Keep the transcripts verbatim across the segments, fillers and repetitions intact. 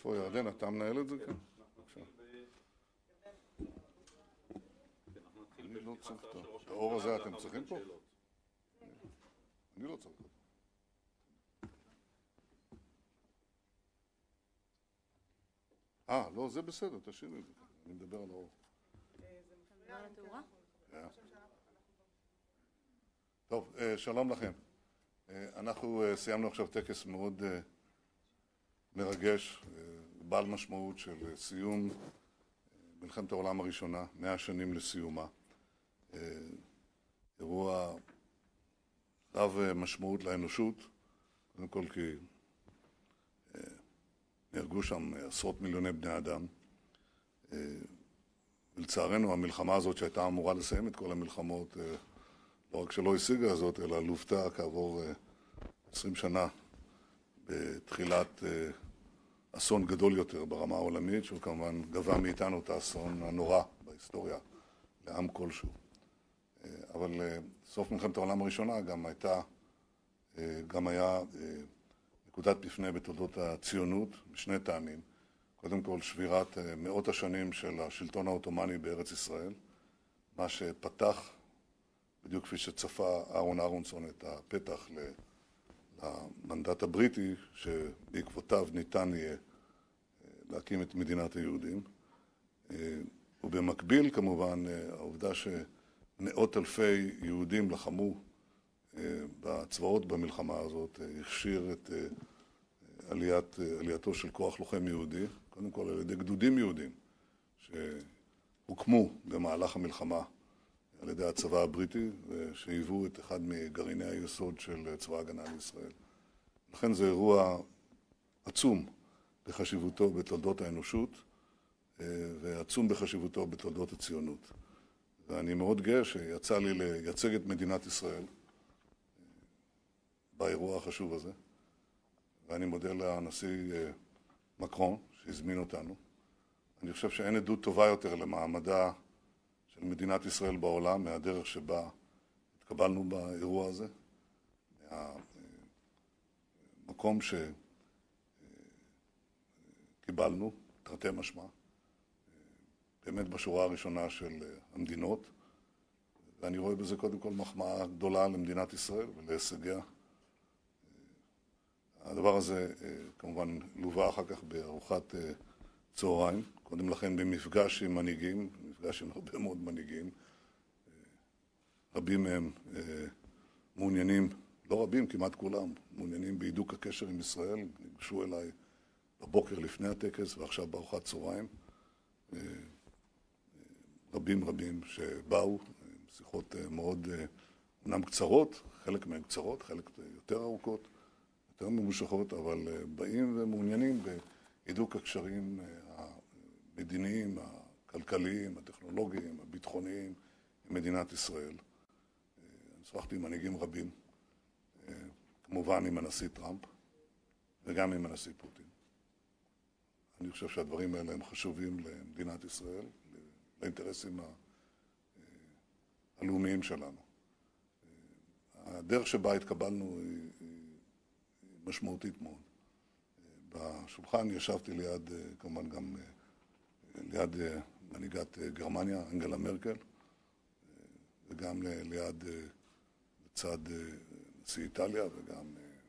איפה ירדן? אתה מנהל את זה כאן? אני לא צריך את האור הזה, אתם צריכים פה? אני לא צריך. אה, לא, זה בסדר, תשאירי את זה. אני מדבר על האור. טוב, שלום לכם. אנחנו סיימנו עכשיו טקס מאוד מרגש, בעל משמעות של סיום מלחמת העולם הראשונה, מאה שנים לסיומה. אירוע רב משמעות לאנושות, קודם כל כי נהרגו שם עשרות מיליוני בני אדם. ולצערנו המלחמה הזאת שהייתה אמורה לסיים את כל המלחמות, לא רק שלא השיגה הזאת, אלא לוותה כעבור עשרים שנה בתחילת אסון גדול יותר ברמה העולמית, שהוא כמובן גבה מאיתנו את האסון הנורא בהיסטוריה לעם כלשהו. אבל סוף מלחמת העולם הראשונה גם הייתה, גם היה נקודת מפנה בתולדות הציונות, משני טעמים. קודם כל שבירת מאות השנים של השלטון העות'מאני בארץ ישראל, מה שפתח, בדיוק כפי שצפה אהרון אהרונסון, את הפתח למנדט הבריטי, שבעקבותיו ניתן יהיה להקים את מדינת היהודים. ובמקביל כמובן העובדה שמאות אלפי יהודים לחמו בצבאות במלחמה הזאת, הכשיר את עליית, עלייתו של כוח לוחם יהודי, קודם כל על ידי גדודים יהודים שהוקמו במהלך המלחמה על ידי הצבא הבריטי ושהיוו את אחד מגרעיני היסוד של צבא ההגנה לישראל. לכן זה אירוע עצום בחשיבותו בתולדות האנושות ועצום בחשיבותו בתולדות הציונות. ואני מאוד גאה שיצא לי לייצג את מדינת ישראל באירוע החשוב הזה. ואני מודה לנשיא מקרון שהזמין אותנו. אני חושב שאין עדות טובה יותר למעמדה של מדינת ישראל בעולם מהדרך שבה התקבלנו באירוע הזה, מהמקום שקיבלנו, תרתי משמע, באמת בשורה הראשונה של המדינות, ואני רואה בזה קודם כל מחמאה גדולה למדינת ישראל ולהישגיה. הדבר הזה כמובן לווה אחר כך בארוחת צהריים, קודם לכן במפגש עם מנהיגים, מפגש עם הרבה מאוד מנהיגים. רבים מהם מעוניינים, לא רבים, כמעט כולם, מעוניינים בהידוק הקשר עם ישראל. ניגשו אליי בבוקר לפני הטקס ועכשיו בארוחת צהריים. רבים רבים שבאו, שיחות מאוד אומנם קצרות, חלק מהן קצרות, חלק יותר ארוכות. יותר ממושכות, אבל באים ומעוניינים בהידוק הקשרים המדיניים, הכלכליים, הטכנולוגיים, הביטחוניים עם מדינת ישראל. אני שוחחתי עם מנהיגים רבים, כמובן עם הנשיא טראמפ וגם עם הנשיא פוטין. אני חושב שהדברים האלה הם חשובים למדינת ישראל, לאינטרסים הלאומיים שלנו. הדרך שבה התקבלנו היא משמעותית מאוד. בשולחן ישבתי ליד, כמובן גם ליד מנהיגת גרמניה, אנגלה מרקל, וגם ליד צד נשיא איטליה, וגם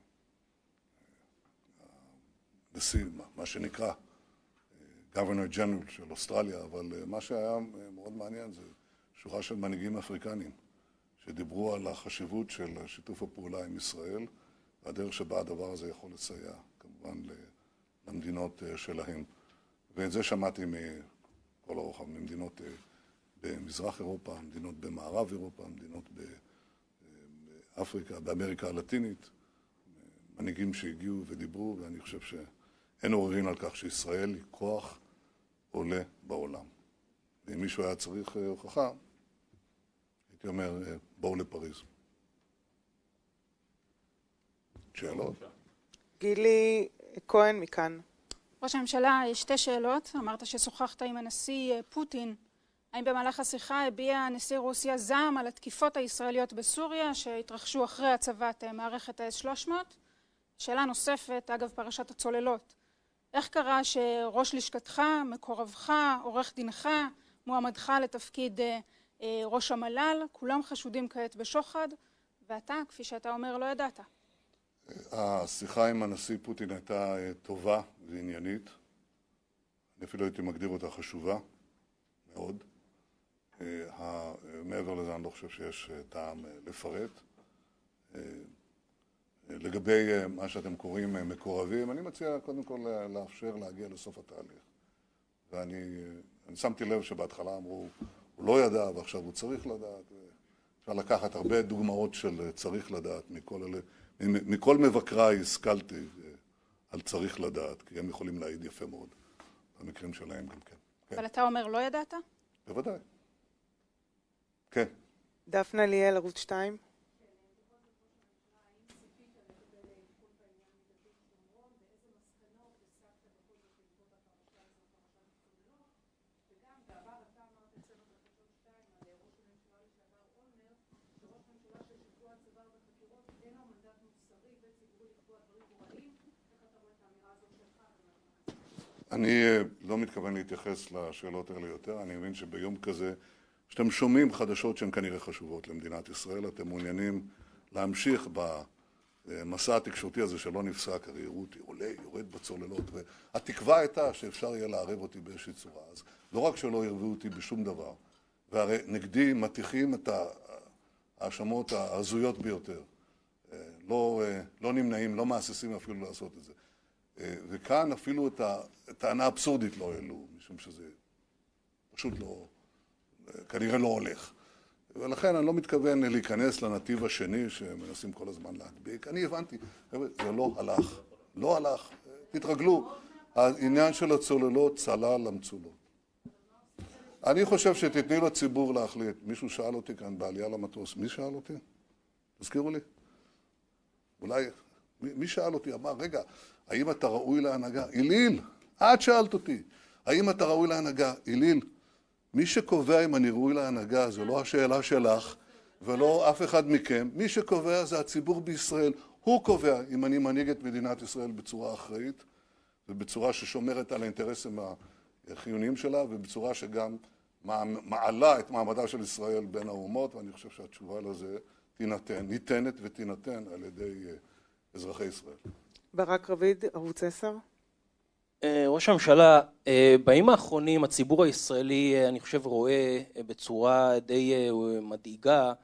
נשיא, מה שנקרא, Governor General של אוסטרליה, אבל מה שהיה מאוד מעניין זה שורה של מנהיגים אפריקנים שדיברו על החשיבות של שיתוף הפעולה עם ישראל, והדרך שבה הדבר הזה יכול לסייע, כמובן, למדינות שלהם. ואת זה שמעתי מכל הרוחב, ממדינות במזרח אירופה, מדינות במערב אירופה, מדינות באפריקה, באמריקה הלטינית, מנהיגים שהגיעו ודיברו, ואני חושב שאין עוררין על כך שישראל היא כוח עולה בעולם. ואם מישהו היה צריך הוכחה, הייתי אומר, בואו לפריז. שאלות? גילי כהן מכאן. ראש הממשלה, יש שתי שאלות. אמרת ששוחחת עם הנשיא פוטין. האם במהלך השיחה הביע נשיא רוסיה זעם על התקיפות הישראליות בסוריה שהתרחשו אחרי הצבת מערכת ה-אס שלוש מאות? שאלה נוספת, אגב פרשת הצוללות. איך קרה שראש לשכתך, מקורבך, עורך דינך, מועמדך לתפקיד ראש המל"ל, כולם חשודים כעת בשוחד, ואתה, כפי שאתה אומר, לא ידעת? השיחה עם הנשיא פוטין הייתה טובה ועניינית. אני אפילו הייתי מגדיר אותה חשובה מאוד. מעבר לזה אני לא חושב שיש טעם לפרט. לגבי מה שאתם קוראים מקורבים, אני מציע קודם כל לאפשר להגיע לסוף התהליך. ואני אני שמתי לב שבהתחלה אמרו, הוא לא ידע ועכשיו הוא צריך לדעת. אפשר לקחת הרבה דוגמאות של צריך לדעת. מכל, אלה, מכל מבקריי השכלתי על צריך לדעת, כי הם יכולים להעיד יפה מאוד. במקרים שלהם גם כן. אבל כן. אתה אומר לא ידעת? בוודאי. כן. דפנה ליאל, ערוץ שתיים. אני לא מתכוון להתייחס לשאלות האלה יותר. אני מבין שביום כזה שאתם שומעים חדשות שהן כנראה חשובות למדינת ישראל, אתם מעוניינים להמשיך במסע התקשורתי הזה שלא נפסק, הרי יראו אותי עולה, יורד בצוללות, והתקווה הייתה שאפשר יהיה לערב אותי באיזושהי צורה. אז לא רק שלא ירבו אותי בשום דבר, והרי נגדי מטיחים את ההאשמות ההזויות ביותר. לא, לא נמנעים, לא מהססים אפילו לעשות את זה. וכאן אפילו את הטענה האבסורדית לא העלו, משום שזה פשוט לא, כנראה לא הולך. ולכן אני לא מתכוון להיכנס לנתיב השני שמנסים כל הזמן להדביק. אני הבנתי, זה לא הלך, לא הלך, תתרגלו. העניין של הצוללות צלל למצולות. אני חושב שתתני לציבור להחליט. מישהו שאל אותי כאן בעלייה למטוס, מי שאל אותי? תזכירו לי. אולי, מי שאל אותי? אמר, רגע, האם אתה ראוי להנהגה? איליל, את שאלת אותי. האם אתה ראוי להנהגה? איליל, מי שקובע אם אני ראוי להנהגה זה לא השאלה שלך ולא אף אחד מכם. מי שקובע זה הציבור בישראל. הוא קובע אם אני מנהיג את מדינת ישראל בצורה אחראית ובצורה ששומרת על האינטרסים החיוניים שלה ובצורה שגם מעלה את מעמדה של ישראל בין האומות, ואני חושב שהתשובה לזה תינתן, ניתנת ותינתן על ידי אזרחי ישראל. ברק רביד, ערוץ עשר. ראש הממשלה, בימים האחרונים הציבור הישראלי, אני חושב, רואה בצורה די מדאיגה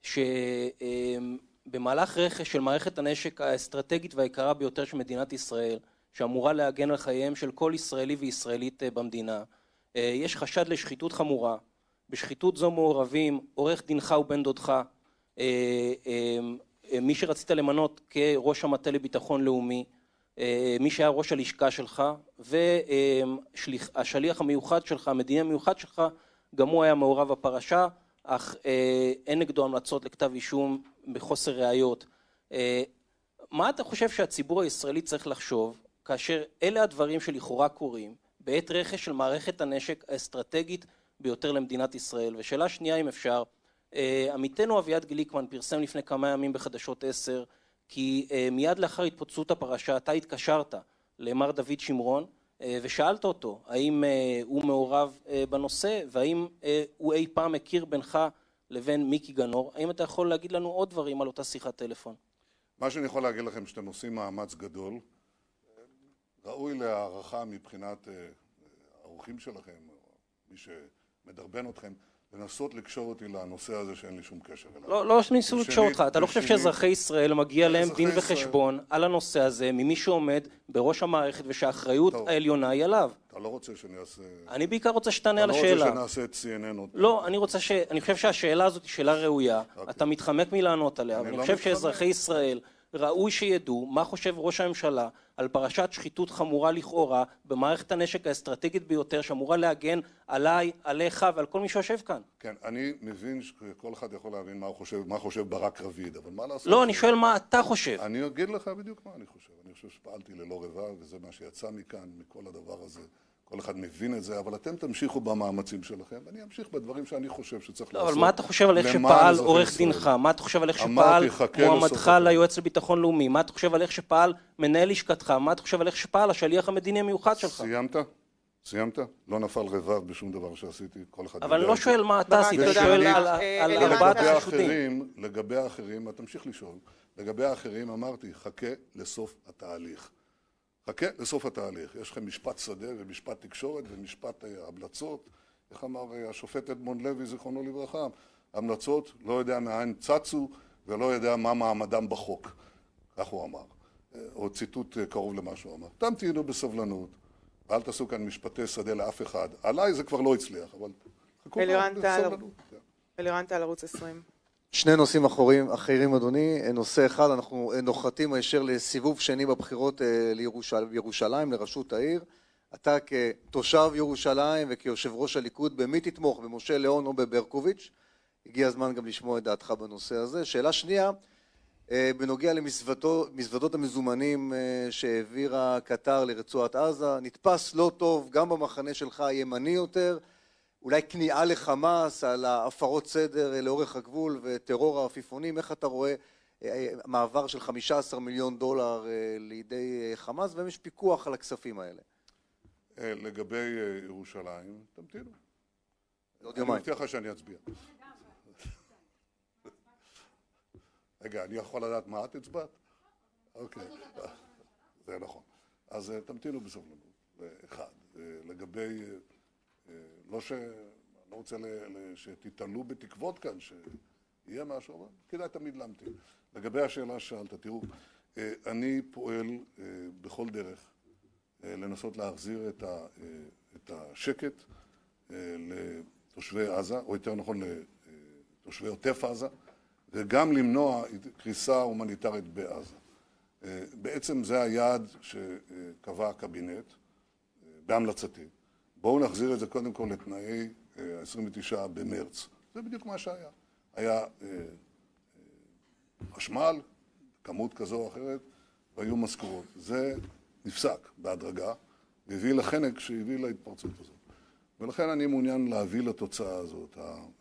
שבמהלך רכש של מערכת הנשק האסטרטגית והיקרה ביותר של מדינת ישראל, שאמורה להגן על חייהם של כל ישראלי וישראלית במדינה, יש חשד לשחיתות חמורה. בשחיתות זו מעורבים עורך דינך ובן דודך, מי שרצית למנות כראש המטה לביטחון לאומי, מי שהיה ראש הלשכה שלך, והשליח המיוחד שלך, המדיני המיוחד שלך, גם הוא היה מעורב בפרשה, אך אין נגדו המלצות לכתב אישום בחוסר ראיות. מה אתה חושב שהציבור הישראלי צריך לחשוב, כאשר אלה הדברים שלכאורה קורים, בעת רכש של מערכת הנשק האסטרטגית ביותר למדינת ישראל? ושאלה שנייה, אם אפשר, עמיתנו אביעד גליקמן פרסם לפני כמה ימים בחדשות עשר, כי מיד לאחר התפוצצות הפרשה אתה התקשרת למר דוד שמרון ושאלת אותו האם הוא מעורב בנושא והאם הוא אי פעם הכיר בינך לבין מיקי גנור. האם אתה יכול להגיד לנו עוד דברים על אותה שיחת טלפון? מה שאני יכול להגיד לכם שאתם עושים מאמץ גדול, ראוי להערכה מבחינת האורחים שלכם, מי שמדרבן אתכם, לנסות לקשור אותי לנושא הזה שאין לי שום קשר אליו. לא, לא ניסו לקשור אותך. אתה לא חושב שאזרחי ישראל מגיע להם דין וחשבון על הנושא הזה ממי שעומד בראש המערכת ושהאחריות העליונה היא עליו? אתה לא רוצה שאני אעשה... אני בעיקר רוצה שתענה על השאלה. אתה לא רוצה שנעשה את סי אן אן עוד... לא, אני רוצה ש... אני חושב שהשאלה הזאת היא שאלה ראויה. אתה מתחמק מלענות עליה. אני חושב שאזרחי ישראל ראוי שידעו מה חושב ראש הממשלה על פרשת שחיתות חמורה לכאורה במערכת הנשק האסטרטגית ביותר שאמורה להגן עליי, עליך ועל כל מי שיושב כאן. כן, אני מבין שכל אחד יכול להבין מה הוא חושב, מה חושב ברק רביד, אבל מה לעשות? לא, אני שואל מה אתה חושב. אני אגיד לך בדיוק מה אני חושב. אני חושב שפעלתי ללא רבב, וזה מה שיצא מכאן, מכל הדבר הזה, כל אחד מבין את זה, אבל אתם תמשיכו במאמצים שלכם, ואני אמשיך בדברים שאני חושב שצריך לא, לעשות. אבל מה אתה חושב על איך שפעל עורך דינך? מה אתה חושב על איך שפעל מועמדך ליועץ לביטחון לאומי? מה אתה חושב על איך שפעל מנהל לשכתך? מה אתה חושב על איך שפעל השליח המדיני המיוחד שלך? סיימת? סיימת? לא נפל רבב בשום דבר שעשיתי, כל אחד... אבל אני לא שואל מה אתה עשית, אני שואל על ארבעת החשודים. לגבי האחרים, תמשיך לשאול, לגבי האחרים אמרתי, חכה לסוף התהליך. חכה לסוף התהליך. יש לכם משפט שדה ומשפט תקשורת ומשפט המלצות. איך אמר השופט אדמונד לוי, זיכרונו לברכה? המלצות, לא יודע מאין צצו ולא יודע מה מעמדם בחוק. כך הוא אמר. או ציטוט קרוב למה שהוא אמר. תמתינו בסבלנות. אל תעשו כאן משפטי שדה לאף אחד. עליי זה כבר לא הצליח, אבל חכו בסבלנות. אלירן טל, ערוץ עשרים. שני נושאים אחרים, אחרים אדוני. נושא אחד, אנחנו נוחתים הישר לסיבוב שני בבחירות לירושלים, לראשות העיר. אתה כתושב ירושלים וכיושב ראש הליכוד, במי תתמוך, במשה ליאון או בברקוביץ'? הגיע הזמן גם לשמוע את דעתך בנושא הזה. שאלה שנייה, בנוגע למזוודות המזומנים שהעבירה קטר לרצועת עזה, נתפס לא טוב גם במחנה שלך הימני יותר, אולי כניעה לחמאס על ההפרות סדר לאורך הגבול וטרור העפיפונים. איך אתה רואה מעבר של חמישה עשר מיליון דולר לידי חמאס, והם יש פיקוח על הכספים האלה? לגבי ירושלים, תמתינו. עוד אני יומיים. מבטיח לך שאני אצביע. רגע, אני יכול לדעת מה את הצבעת? אוקיי, זה נכון. אז תמתינו בסבלנות. אחד, לגבי, לא ש... אני לא רוצה שתתעלו בתקוות כאן, שיהיה משהו, אבל כדאי תמיד להמתין. לגבי השאלה ששאלת, תראו, אני פועל בכל דרך לנסות להחזיר את השקט לתושבי עזה, או יותר נכון לתושבי עוטף עזה, וגם למנוע קריסה הומניטרית בעזה. בעצם זה היעד שקבע הקבינט בהמלצתי. בואו נחזיר את זה קודם כל לתנאי עשרים ותשעה במרץ. זה בדיוק מה שהיה. היה חשמל, כמות כזו או אחרת, והיו משכורות. זה נפסק בהדרגה, והביא לחנק שהביא להתפרצות הזאת. ולכן אני מעוניין להביא לתוצאה הזאת.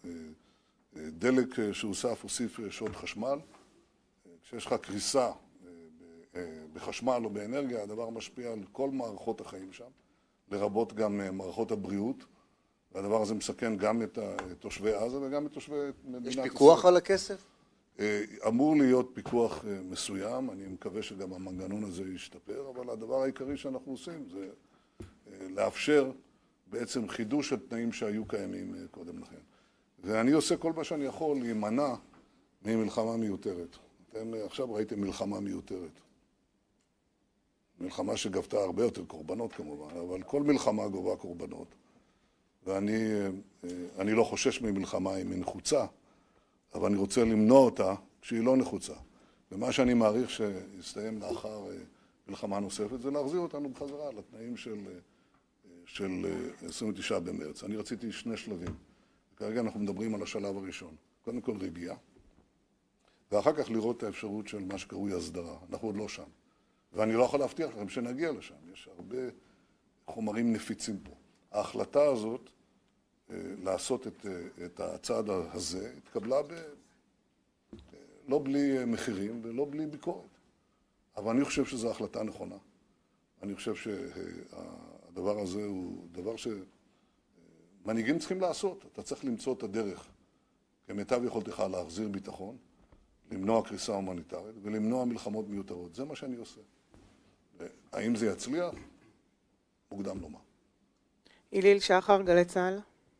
דלק שהוסף הוסיף שעות חשמל. כשיש לך קריסה בחשמל או באנרגיה, הדבר משפיע על כל מערכות החיים שם, לרבות גם מערכות הבריאות, והדבר הזה מסכן גם את תושבי עזה וגם את תושבי מדינת ישראל. יש פיקוח על הכסף? אמור להיות פיקוח מסוים, אני מקווה שגם המנגנון הזה ישתפר, אבל הדבר העיקרי שאנחנו עושים זה לאפשר בעצם חידוש התנאים שהיו קיימים קודם לכן. ואני עושה כל מה שאני יכול להימנע ממלחמה מיותרת. אתם עכשיו ראיתם מלחמה מיותרת. מלחמה שגבתה הרבה יותר קורבנות כמובן, אבל כל מלחמה גובה קורבנות. ואני אני לא חושש ממלחמה אם היא נחוצה, אבל אני רוצה למנוע אותה כשהיא לא נחוצה. ומה שאני מעריך שיסתיים לאחר מלחמה נוספת, זה להחזיר אותנו בחזרה לתנאים של, של עשרים ותשעה במרץ. אני רציתי שני שלבים. כרגע אנחנו מדברים על השלב הראשון. קודם כל רגיעה, ואחר כך לראות את האפשרות של מה שקרוי הסדרה. אנחנו עוד לא שם. ואני לא יכול להבטיח לכם שנגיע לשם. יש הרבה חומרים נפיצים פה. ההחלטה הזאת, לעשות את, את הצעד הזה, התקבלה ב, לא בלי מחירים ולא בלי ביקורת. אבל אני חושב שזו החלטה נכונה. אני חושב שהדבר הזה הוא דבר שמנהיגים צריכים לעשות. אתה צריך למצוא את הדרך, כמיטב יכולתך להחזיר ביטחון, למנוע קריסה הומניטרית ולמנוע מלחמות מיותרות. זה מה שאני עושה. האם זה יצליח? מוקדם לומר. איליל שחר, גלי צה"ל.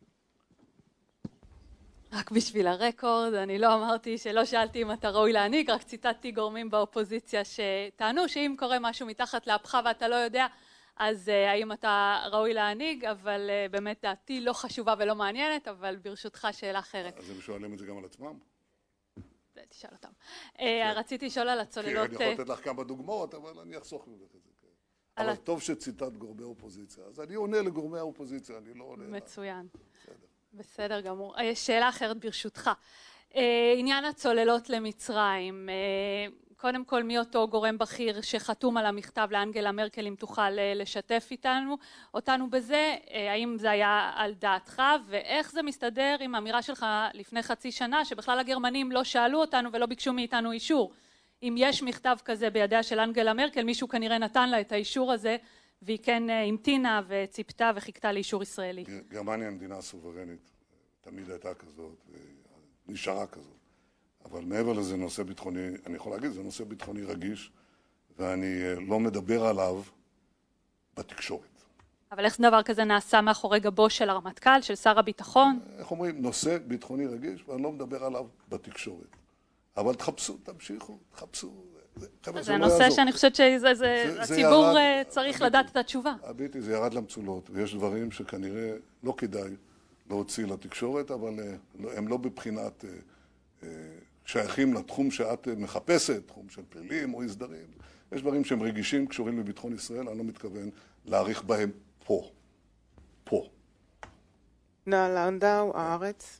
רק בשביל הרקורד, אני לא אמרתי שלא שאלתי אם אתה ראוי להנהיג, רק ציטטתי גורמים באופוזיציה שטענו שאם קורה משהו מתחת לאפך ואתה לא יודע, אז האם אתה ראוי להנהיג, אבל באמת דעתי לא חשובה ולא מעניינת, אבל ברשותך שאלה אחרת. אז הם שואלים את זה גם על עצמם? תשאל אותם. רציתי לשאול על הצוללות... כי אני יכול לתת לך כמה דוגמאות, אבל אני אחסוך ממך את זה. אבל טוב שציטט גורמי האופוזיציה. אז אני עונה לגורמי האופוזיציה, אני לא עונה... מצוין. בסדר גמור. שאלה אחרת ברשותך. עניין הצוללות למצרים. קודם כל, מי אותו גורם בכיר שחתום על המכתב לאנגלה מרקל, אם תוכל לשתף איתנו, אותנו בזה, האם זה היה על דעתך, ואיך זה מסתדר עם האמירה שלך לפני חצי שנה, שבכלל הגרמנים לא שאלו אותנו ולא ביקשו מאיתנו אישור. אם יש מכתב כזה בידיה של אנגלה מרקל, מישהו כנראה נתן לה את האישור הזה, והיא כן המתינה וציפתה וחיכתה לאישור ישראלי. גרמניה מדינה סוברנית, תמיד הייתה כזאת, נשארה כזאת. אבל מעבר לזה נושא ביטחוני, אני יכול להגיד, זה נושא ביטחוני רגיש, ואני לא מדבר עליו בתקשורת. אבל איך דבר כזה נעשה מאחורי גבו של הרמטכ"ל, של שר הביטחון? איך אומרים, נושא ביטחוני רגיש, ואני לא מדבר עליו בתקשורת. אבל תחפשו, תמשיכו, תחפשו. זה נושא שאני חושבת שהציבור צריך לדעת את התשובה. הביטי, זה ירד למצולות, ויש דברים שכנראה לא כדאי להוציא לתקשורת, אבל הם לא בבחינת שייכים לתחום שאת מחפשת, תחום של פלילים או הסדרים. יש דברים שהם רגישים, קשורים לביטחון ישראל, אני לא מתכוון להעריך בהם פה. פה. נועה לנדאו, הארץ.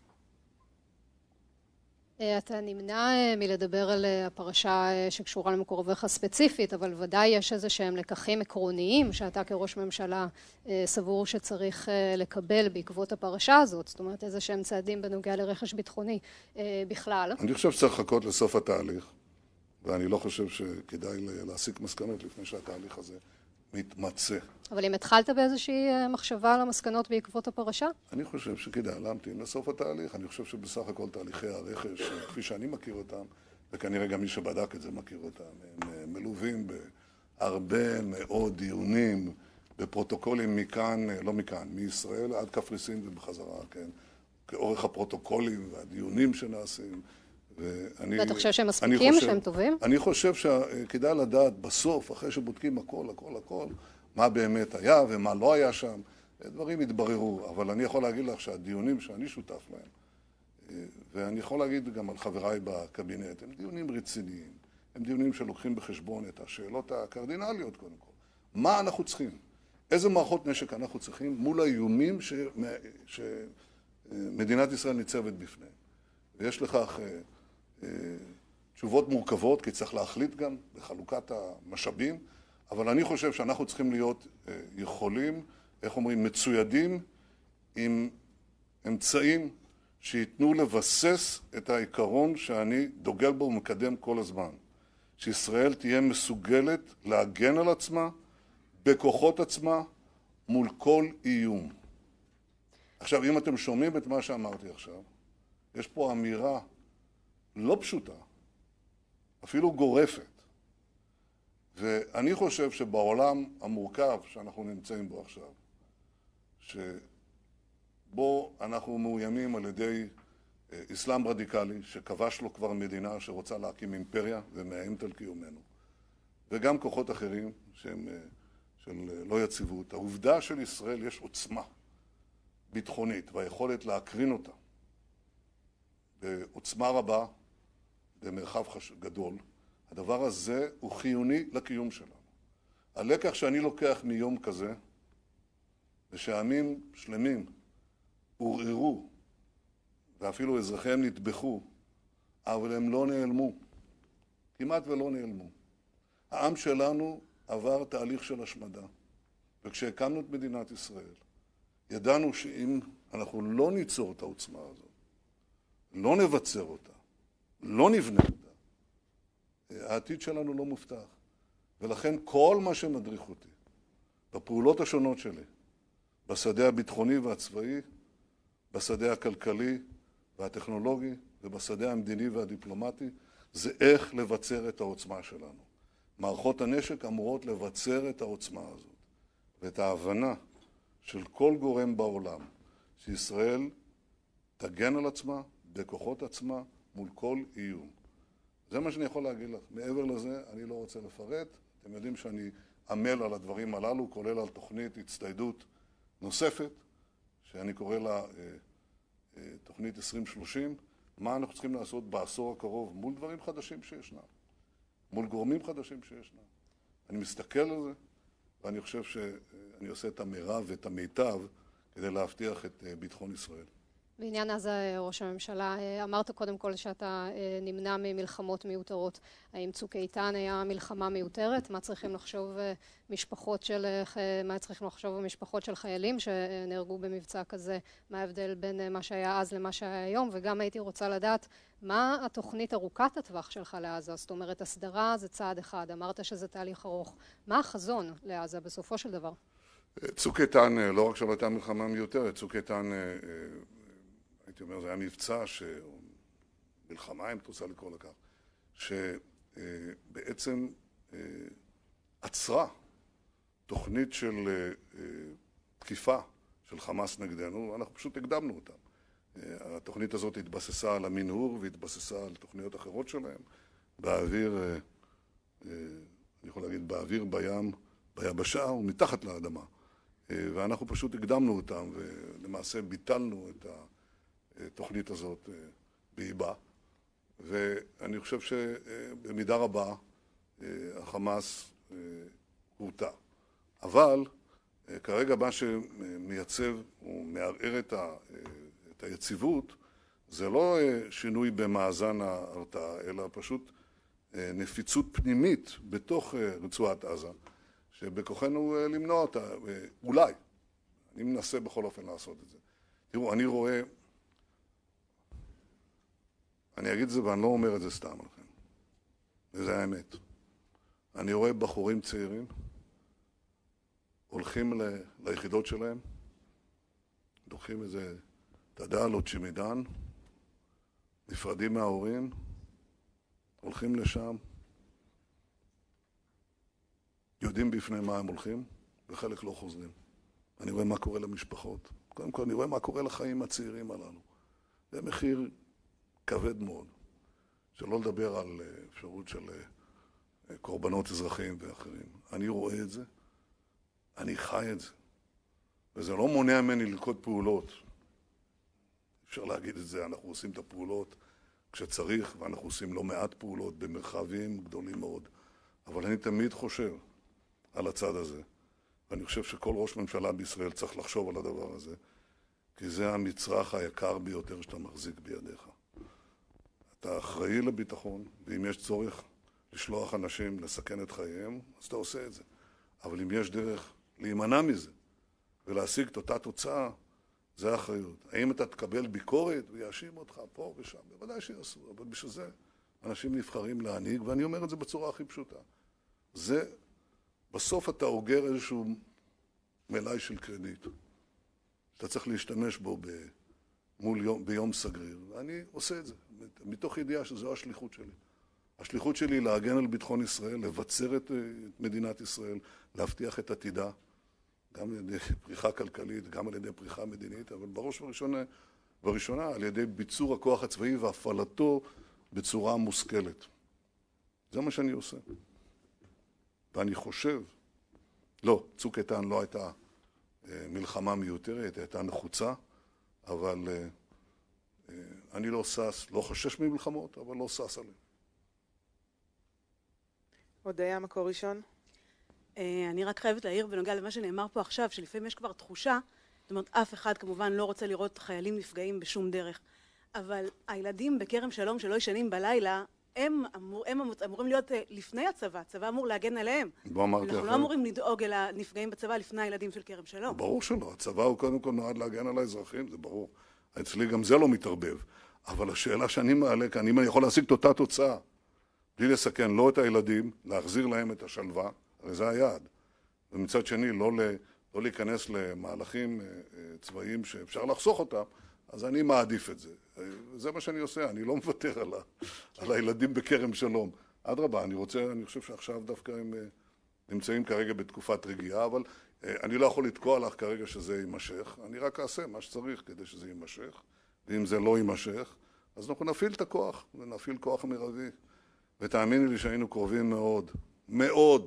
אתה נמנע מלדבר על הפרשה שקשורה למקורביך ספציפית, אבל ודאי יש איזה שהם לקחים עקרוניים שאתה כראש ממשלה סבור שצריך לקבל בעקבות הפרשה הזאת, זאת אומרת איזה שהם צעדים בנוגע לרכש ביטחוני בכלל. אני חושב שצריך לחכות לסוף התהליך, ואני לא חושב שכדאי להסיק מסקנות לפני שהתהליך הזה מתמצא. אבל אם התחלת באיזושהי מחשבה על המסקנות בעקבות הפרשה? אני חושב שכדאי להמתין לסוף התהליך. אני חושב שבסך הכל תהליכי הרכש, כפי שאני מכיר אותם, וכנראה גם מי שבדק את זה מכיר אותם, הם מלווים בהרבה מאוד דיונים, בפרוטוקולים מכאן, לא מכאן, מישראל עד קפריסין ובחזרה, כן? כאורך הפרוטוקולים והדיונים שנעשים. ואתה חושב שהם מספיקים, שהם טובים? אני חושב שכדאי לדעת בסוף, אחרי שבודקים הכל, הכל, הכל, מה באמת היה ומה לא היה שם. דברים התבררו, אבל אני יכול להגיד לך שהדיונים שאני שותף להם, ואני יכול להגיד גם על חבריי בקבינט, הם דיונים רציניים, הם דיונים שלוקחים בחשבון את השאלות הקרדינליות קודם כל. מה אנחנו צריכים? איזה מערכות נשק אנחנו צריכים מול האיומים שמדינת ישראל ניצבת בפניהם? ויש לכך תשובות מורכבות, כי צריך להחליט גם בחלוקת המשאבים, אבל אני חושב שאנחנו צריכים להיות יכולים, איך אומרים, מצוידים עם אמצעים שיתנו לבסס את העיקרון שאני דוגל בו ומקדם כל הזמן. שישראל תהיה מסוגלת להגן על עצמה, בכוחות עצמה, מול כל איום. עכשיו, אם אתם שומעים את מה שאמרתי עכשיו, יש פה אמירה לא פשוטה, אפילו גורפת. ואני חושב שבעולם המורכב שאנחנו נמצאים בו עכשיו, שבו אנחנו מאוימים על ידי אסלאם רדיקלי, שכבש לו כבר מדינה שרוצה להקים אימפריה ומאיימת על קיומנו, וגם כוחות אחרים שהם של לא יציבות, העובדה של ישראל יש עוצמה ביטחונית והיכולת להקרין אותה בעוצמה רבה במרחב גדול, הדבר הזה הוא חיוני לקיום שלנו. הלקח שאני לוקח מיום כזה, זה שעמים שלמים עורערו, ואפילו אזרחיהם נטבחו, אבל הם לא נעלמו, כמעט ולא נעלמו. העם שלנו עבר תהליך של השמדה, וכשהקמנו את מדינת ישראל, ידענו שאם אנחנו לא ניצור את העוצמה הזאת, לא נבצר אותה, לא נבנה אותה, העתיד שלנו לא מובטח. ולכן כל מה שמדריך אותי, בפעולות השונות שלי, בשדה הביטחוני והצבאי, בשדה הכלכלי והטכנולוגי, ובשדה המדיני והדיפלומטי, זה איך לבצר את העוצמה שלנו. מערכות הנשק אמורות לבצר את העוצמה הזאת, ואת ההבנה של כל גורם בעולם, שישראל תגן על עצמה, בכוחות עצמה, מול כל איום. זה מה שאני יכול להגיד לך. מעבר לזה, אני לא רוצה לפרט. אתם יודעים שאני עמל על הדברים הללו, כולל על תוכנית הצטיידות נוספת, שאני קורא לה אה, אה, תוכנית עשרים שלושים, מה אנחנו צריכים לעשות בעשור הקרוב מול דברים חדשים שישנם, מול גורמים חדשים שישנם. אני מסתכל על זה, ואני חושב שאני עושה את המרב ואת המיטב כדי להבטיח את ביטחון ישראל. בעניין עזה, ראש הממשלה, אמרת קודם כל שאתה נמנע ממלחמות מיותרות. האם צוק איתן היה מלחמה מיותרת? מה צריכים לחשוב משפחות של, מה צריכים לחשוב המשפחות של חיילים שנהרגו במבצע כזה? מה ההבדל בין מה שהיה אז למה שהיה היום? וגם הייתי רוצה לדעת מה התוכנית ארוכת הטווח שלך לעזה? זאת אומרת, הסדרה זה צעד אחד, אמרת שזה תהליך ארוך. מה החזון לעזה בסופו של דבר? צוק איתן, לא רק שלא הייתה מלחמה מיותרת, צוק איתן, הייתי אומר, זה היה מבצע, ש... מלחמה, אם תרצה לקרוא לכך, שבעצם עצרה תוכנית של תקיפה של חמאס נגדנו, ואנחנו פשוט הקדמנו אותה. התוכנית הזאת התבססה על המנהור והתבססה על תוכניות אחרות שלהם, באוויר, אני יכול להגיד, באוויר, בים, ביבשה ומתחת לאדמה. ואנחנו פשוט הקדמנו אותם, ולמעשה ביטלנו את התוכנית הזאת באיבה. ואני חושב שבמידה רבה החמאס הורתע. אבל כרגע מה שמייצב ומערער את היציבות, זה לא שינוי במאזן ההרתעה, אלא פשוט נפיצות פנימית בתוך רצועת עזה, שבכוחנו למנוע אותה, אולי. אני מנסה בכל אופן לעשות את זה. תראו, אני רואה, אני אגיד את זה ואני לא אומר את זה סתם לכם, וזה האמת. אני רואה בחורים צעירים, הולכים ל, ליחידות שלהם, לוקחים איזה תדל או צ'ימידן, נפרדים מההורים, הולכים לשם, יודעים בפני מה הם הולכים, וחלק לא חוזרים. אני רואה מה קורה למשפחות. קודם כל, אני רואה מה קורה לחיים הצעירים הללו. זה מחיר כבד מאוד, שלא לדבר על אפשרות של קורבנות אזרחיים ואחרים. אני רואה את זה, אני חי את זה, וזה לא מונע ממני לנקוט פעולות. אפשר להגיד את זה, אנחנו עושים את הפעולות כשצריך, ואנחנו עושים לא מעט פעולות במרחבים גדולים מאוד. אבל אני תמיד חושב על הצד הזה, ואני חושב שכל ראש ממשלה בישראל צריך לחשוב על הדבר הזה, כי זה המצרך היקר ביותר שאתה מחזיק בידיך. אתה אחראי לביטחון, ואם יש צורך לשלוח אנשים לסכן את חייהם, אז אתה עושה את זה. אבל אם יש דרך להימנע מזה ולהשיג את אותה תוצאה, זה האחריות. האם אתה תקבל ביקורת ויאשים אותך פה ושם? בוודאי שיעשו, אבל בשביל זה אנשים נבחרים להנהיג, ואני אומר את זה בצורה הכי פשוטה. זה, בסוף אתה אוגר איזשהו מלאי של קרדיט, שאתה צריך להשתמש בו ב, מול יום, ביום סגריר, ואני עושה את זה, מתוך ידיעה שזו השליחות שלי. השליחות שלי היא להגן על ביטחון ישראל, לבצר את, את מדינת ישראל, להבטיח את עתידה, גם על ידי פריחה כלכלית, גם על ידי פריחה מדינית, אבל בראש ובראשונה, בראשונה על ידי ביצור הכוח הצבאי והפעלתו בצורה מושכלת. זה מה שאני עושה. ואני חושב, לא, צוק איתן לא הייתה אה, מלחמה מיותרת, הייתה נחוצה, אבל אה, אה, אני לא סס, לא חושש ממלחמות, אבל לא סס עליהן. הודיה, מקור ראשון. אני רק חייבת להעיר בנוגע למה שנאמר פה עכשיו, שלפעמים יש כבר תחושה, זאת אומרת, אף אחד כמובן לא רוצה לראות חיילים נפגעים בשום דרך, אבל הילדים בכרם שלום שלא ישנים בלילה, הם, אמור, הם אמורים להיות לפני הצבא, הצבא אמור להגן עליהם. לא אמרתי אנחנו אחר. לא אמורים לדאוג אל הנפגעים בצבא לפני הילדים של כרם שלום. ברור שלא, הצבא הוא קודם כל נועד להגן על האזרחים, זה ברור. אצלי גם זה לא מתערבב, אבל השאלה שאני מעלה כאן, אם אני יכול להשיג את אותה תוצאה, בלי לסכן לא את הילדים, להחזיר להם את השלווה, הרי זה היעד. ומצד שני, לא, ל, לא להיכנס למהלכים צבאיים שאפשר לחסוך אותם, אז אני מעדיף את זה. זה מה שאני עושה, אני לא מוותר על, ה, על הילדים בכרם שלום. אדרבה, אני רוצה, אני חושב שעכשיו דווקא הם נמצאים כרגע בתקופת רגיעה, אבל אני לא יכול לתקוע לך כרגע שזה יימשך. אני רק אעשה מה שצריך כדי שזה יימשך. ואם זה לא יימשך, אז אנחנו נפעיל את הכוח, ונפעיל כוח מרבי. ותאמיני לי שהיינו קרובים מאוד, מאוד,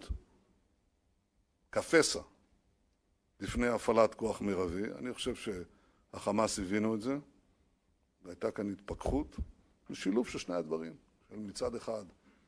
כפסע, לפני הפעלת כוח מרבי. אני חושב שהחמאס הבינו את זה, והייתה כאן התפכחות, ושילוב של שני הדברים, של מצד אחד,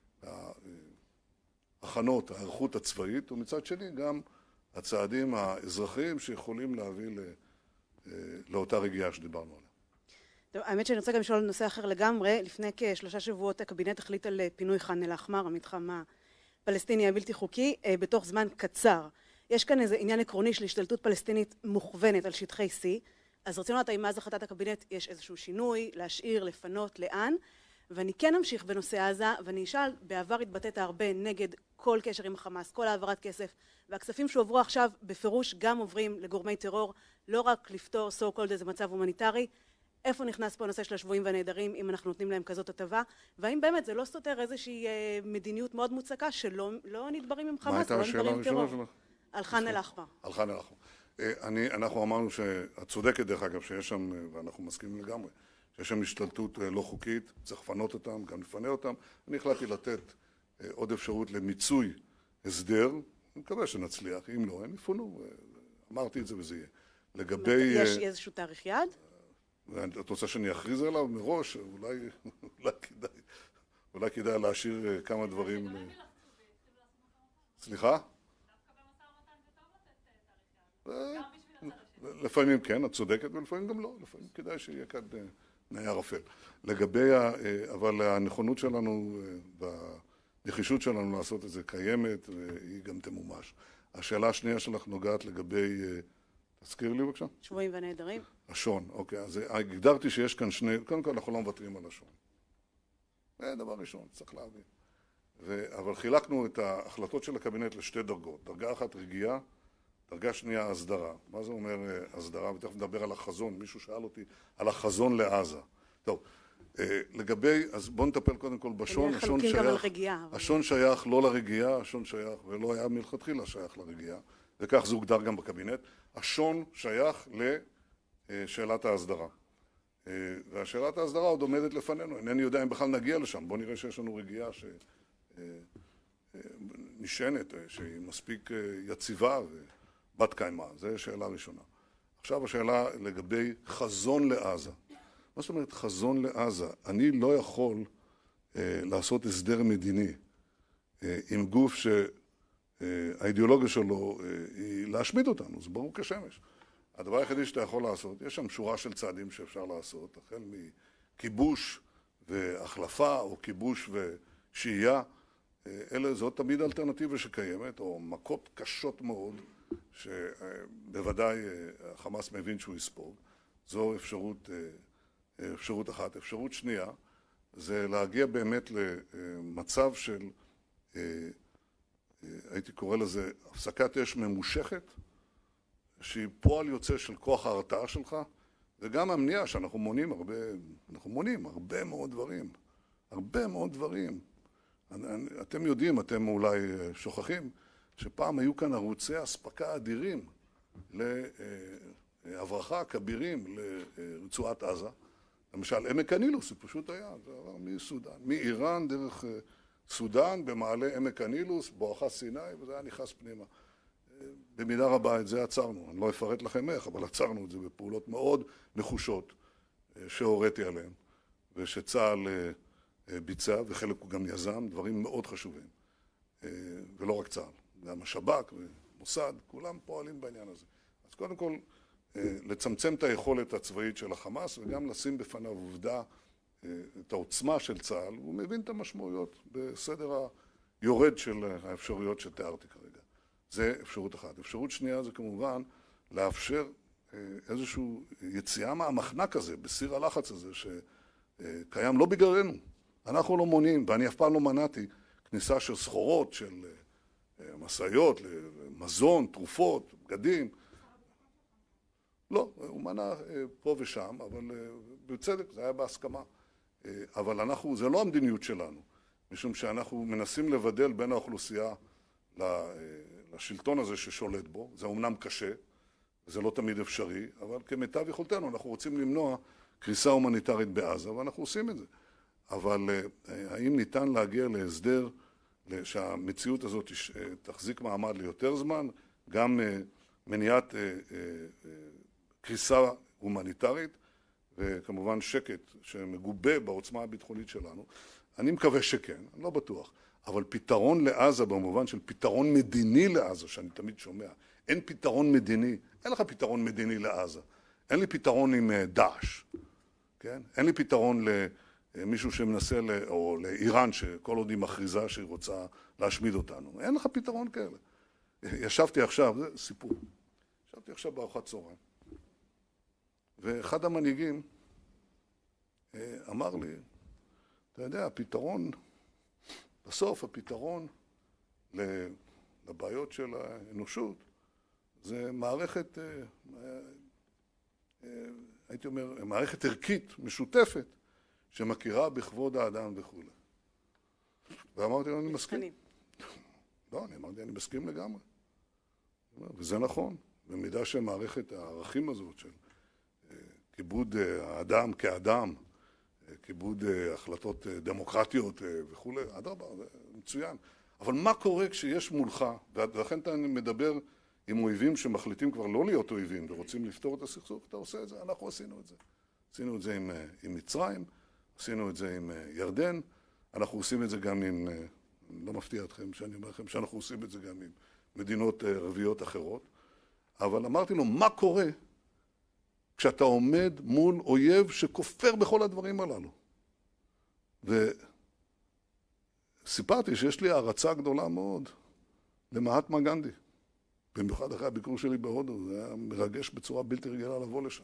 ההכנות, הערכות הצבאית, ומצד שני גם הצעדים האזרחיים שיכולים להביא לאותה רגיעה שדיברנו עליה. טוב, האמת שאני רוצה גם לשאול על נושא אחר לגמרי. לפני כשלושה שבועות הקבינט החליט על פינוי ח'אן אל-אחמר, המתחם הפלסטיני הבלתי חוקי, בתוך זמן קצר. יש כאן איזה עניין עקרוני של השתלטות פלסטינית מוכוונת על שטחי C, אז רצינו לדעת אם מאז החלטת הקבינט יש איזשהו שינוי, להשאיר, לפנות, לאן, ואני כן אמשיך בנושא עזה, ואני אשאל, בעבר התבטאת הרבה נגד כל קשר עם החמאס, כל העברת כסף, והכספים שעוברו עכשיו בפירוש גם עוברים לגורמי טרור, לא רק לפתור so called איזה מצב הומניטרי. איפה נכנס פה הנושא של השבויים והנעדרים, אם אנחנו נותנים להם כזאת הטבה, והאם באמת זה לא סותר איזושהי מדיניות מאוד מוצקה שלא לא נדברים עם חמאס, לא נדברים עם טרור? על ח'אן אל-אחמר. על ח'אן אל-אחמר. אנחנו אמרנו שאת צודקת דרך אגב שיש שם, ואנחנו מסכימים לגמרי, שיש שם השתלטות לא חוקית, צריך לפנות אותם, גם לפנה אותם. אני החלטתי לתת עוד אפשרות למיצוי הסדר, אני מקווה שנצליח, אם לא, הם יפונו, אמרתי את זה וזה יהיה. לגבי... יש איזשהו תאריך יעד? את רוצה שאני אכריז עליו מראש? אולי, אולי כדאי, אולי כדאי להשאיר כמה דברים... סליחה? לפעמים כן, את צודקת, ולפעמים גם לא. לפעמים כדאי שיהיה כאן תנאי ערפל. לגבי, אבל הנכונות שלנו והנחישות שלנו לעשות את זה קיימת, והיא גם תמומש. השאלה השנייה שלך נוגעת לגבי... תזכיר לי בבקשה. שבויים ונעדרים. השון, אוקיי. אז הגדרתי שיש כאן שני... קודם כל אנחנו לא מוותרים על השון. זה דבר ראשון, צריך להבין. ו... אבל חילקנו את ההחלטות של הקבינט לשתי דרגות. דרגה אחת רגיעה, דרגה שנייה הסדרה. מה זה אומר הסדרה? ותכף נדבר על החזון. מישהו שאל אותי על החזון לעזה. טוב, לגבי... אז בואו נטפל קודם כל בשון. השון שייך, השון שייך לא לרגיעה, השון שייך, ולא היה מלכתחילה שייך לרגיעה. וכך זה הוגדר גם בקבינט. השון שייך לשאלת ההסדרה. והשאלת ההסדרה עוד עומדת לפנינו. אינני יודע אם בכלל נגיע לשם. בואו נראה שיש לנו רגיעה שנשענת, שהיא מספיק יציבה ובת קיימא. זו שאלה ראשונה. עכשיו השאלה לגבי חזון לעזה. מה זאת אומרת חזון לעזה? אני לא יכול לעשות הסדר מדיני עם גוף ש... האידיאולוגיה שלו היא להשמיד אותנו, זה ברור כשמש. הדבר היחידי שאתה יכול לעשות, יש שם שורה של צעדים שאפשר לעשות, החל מכיבוש והחלפה או כיבוש ושהייה, אלה זאת תמיד אלטרנטיבה שקיימת, או מכות קשות מאוד, שבוודאי החמאס מבין שהוא יספוג. זו אפשרות, אפשרות אחת. אפשרות שנייה, זה להגיע באמת למצב של... הייתי קורא לזה הפסקת אש ממושכת, שהיא פועל יוצא של כוח ההרתעה שלך, וגם המניעה שאנחנו מונים הרבה, אנחנו מונים הרבה מאוד דברים, הרבה מאוד דברים. אתם יודעים, אתם אולי שוכחים, שפעם היו כאן ערוצי אספקה אדירים להברחה כבירים לרצועת עזה. למשל, עמק הנילוס, זה פשוט היה, זה עבר מסודן, מאיראן דרך... סודן, במעלה עמק הנילוס, בואכה סיני, וזה היה נכנס פנימה. במידה רבה את זה עצרנו. אני לא אפרט לכם איך, אבל עצרנו את זה בפעולות מאוד נחושות שהוריתי עליהן, ושצה"ל ביצע, וחלק הוא גם יזם, דברים מאוד חשובים. ולא רק צה"ל, גם השב"כ ומוסד, כולם פועלים בעניין הזה. אז קודם כל, לצמצם את היכולת הצבאית של החמאס, וגם לשים בפניו עובדה את העוצמה של צה"ל, הוא מבין את המשמעויות בסדר היורד של האפשרויות שתיארתי כרגע. זה אפשרות אחת. אפשרות שנייה זה כמובן לאפשר איזושהי יציאה מהמחנק הזה, בסיר הלחץ הזה, שקיים לא בגללנו. אנחנו לא מונעים, ואני אף פעם לא מנעתי כניסה של סחורות, של מסעיות, מזון, תרופות, בגדים. לא, הוא מנע פה ושם, אבל בצדק, זה היה בהסכמה. אבל אנחנו, זה לא המדיניות שלנו, משום שאנחנו מנסים לבדל בין האוכלוסייה לשלטון הזה ששולט בו. זה אומנם קשה, זה לא תמיד אפשרי, אבל כמיטב יכולתנו אנחנו רוצים למנוע קריסה הומניטרית בעזה, ואנחנו עושים את זה. אבל האם ניתן להגיע להסדר שהמציאות הזאת תחזיק מעמד ליותר זמן, גם מניעת קריסה הומניטרית, וכמובן שקט שמגובה בעוצמה הביטחונית שלנו. אני מקווה שכן, אני לא בטוח. אבל פתרון לעזה במובן של פתרון מדיני לעזה, שאני תמיד שומע, אין פתרון מדיני, אין לך פתרון מדיני לעזה. אין לי פתרון עם דאעש. כן? אין לי פתרון למישהו שמנסה, או לאיראן, שכל עוד היא מכריזה שהיא רוצה להשמיד אותנו. אין לך פתרון כאלה. ישבתי עכשיו, זה סיפור, ישבתי עכשיו בארוחת צהריים, ואחד המנהיגים אמר לי, אתה יודע, הפתרון, בסוף הפתרון לבעיות של האנושות, זה מערכת, הייתי אומר, מערכת ערכית משותפת שמכירה בכבוד האדם וכו'. ואמרתי לו, אני מסכים. לא, אני אמרתי, אני מסכים לגמרי. וזה נכון, במידה שמערכת הערכים הזאת של כיבוד האדם כאדם, כיבוד החלטות דמוקרטיות וכו', אדרבה, זה מצוין. אבל מה קורה כשיש מולך, ולכן אתה מדבר עם אויבים שמחליטים כבר לא להיות אויבים ורוצים לפתור את הסכסוך, אתה עושה את זה, אנחנו עשינו את זה. עשינו את זה עם, עם מצרים, עשינו את זה עם ירדן, אנחנו עושים את זה גם עם, לא מפתיע אתכם שאני אומר לכם שאנחנו עושים את זה גם עם מדינות רביעיות אחרות, אבל אמרתי לו, מה קורה כשאתה עומד מול אויב שכופר בכל הדברים הללו? וסיפרתי שיש לי הערצה גדולה מאוד למהטמה גנדי, במיוחד אחרי הביקור שלי בהודו, זה היה מרגש בצורה בלתי רגילה לבוא לשם.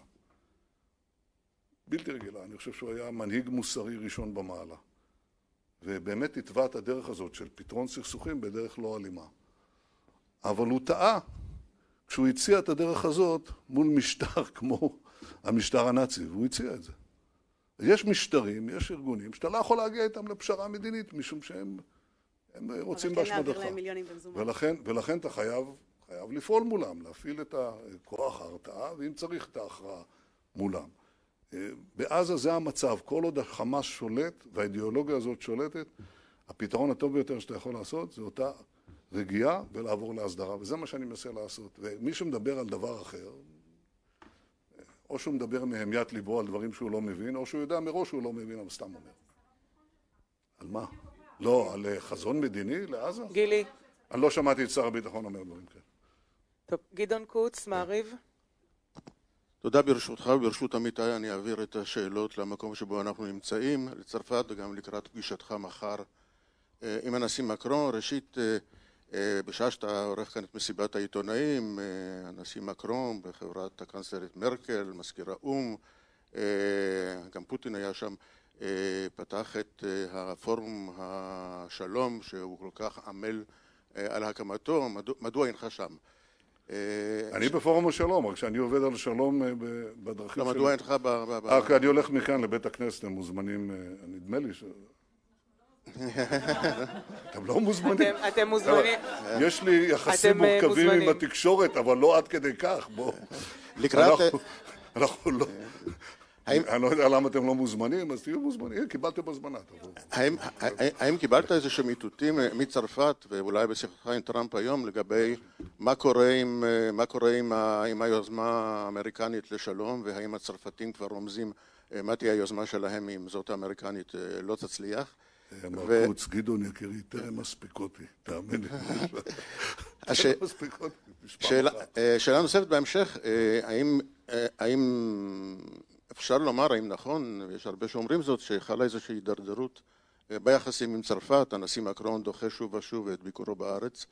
בלתי רגילה, אני חושב שהוא היה מנהיג מוסרי ראשון במעלה. ובאמת התווה את הדרך הזאת של פתרון סכסוכים בדרך לא אלימה. אבל הוא טעה כשהוא הציע את הדרך הזאת מול משטר כמו המשטר הנאצי, והוא הציע את זה. יש משטרים, יש ארגונים, שאתה לא יכול להגיע איתם לפשרה מדינית, משום שהם הם רוצים בהשמדתך. ולכן, ולכן אתה חייב, חייב לפעול מולם, להפעיל את הכוח ההרתעה, ואם צריך את ההכרעה מולם. בעזה זה המצב, כל עוד החמאס שולט והאידיאולוגיה הזאת שולטת, הפתרון הטוב ביותר שאתה יכול לעשות זה אותה רגיעה ולעבור להסדרה, וזה מה שאני מנסה לעשות. ומי שמדבר על דבר אחר, או שהוא מדבר מהמיית ליבו על דברים שהוא לא מבין, או שהוא יודע מראש שהוא לא מבין, אבל סתם אומר. על מה? לא, על חזון מדיני לעזה? גילי. אני לא שמעתי את שר הביטחון אומר דברים כאלה. טוב, גדעון קוץ, מעריב. תודה. ברשותך וברשות עמיתי אני אעביר את השאלות למקום שבו אנחנו נמצאים, לצרפת וגם לקראת פגישתך מחר עם הנשיא מקרון. ראשית, בשעה שאתה עורך כאן את מסיבת העיתונאים, הנשיא מקרון בחברת הקנצלרית מרקל, מזכיר האו"ם, גם פוטין היה שם, פתח את הפורום השלום שהוא כל כך עמל על הקמתו. מדוע אינך שם? אני בפורום השלום, רק שאני עובד על שלום בדרכים שלי. מדוע אינך ב... רק אני הולך מכאן לבית הכנסת, הם מוזמנים, נדמה לי ש... אתם לא מוזמנים. אתם מוזמנים. יש לי יחסים מורכבים עם התקשורת, אבל לא עד כדי כך. אנחנו לא... אני לא יודע למה אתם לא מוזמנים, אז תהיו מוזמנים. קיבלתם הזמנה. האם קיבלת איזה שהם איתותים מצרפת, ואולי בשיחתך עם טראמפ היום, לגבי מה קורה עם היוזמה האמריקנית לשלום, והאם הצרפתים כבר רומזים מה תהיה היוזמה שלהם אם זאת האמריקנית לא תצליח? מר קוץ, גדעון יקירי, טרם מספיק אותי, תאמין לי. טרם מספיק אותי, משפט אחת. שאלה נוספת בהמשך, האם אפשר לומר, האם נכון, ויש הרבה שאומרים זאת, שחלה איזושהי הידרדרות ביחסים עם צרפת, הנשיא מקרון דוחה שוב ושוב את ביקורו בארץ.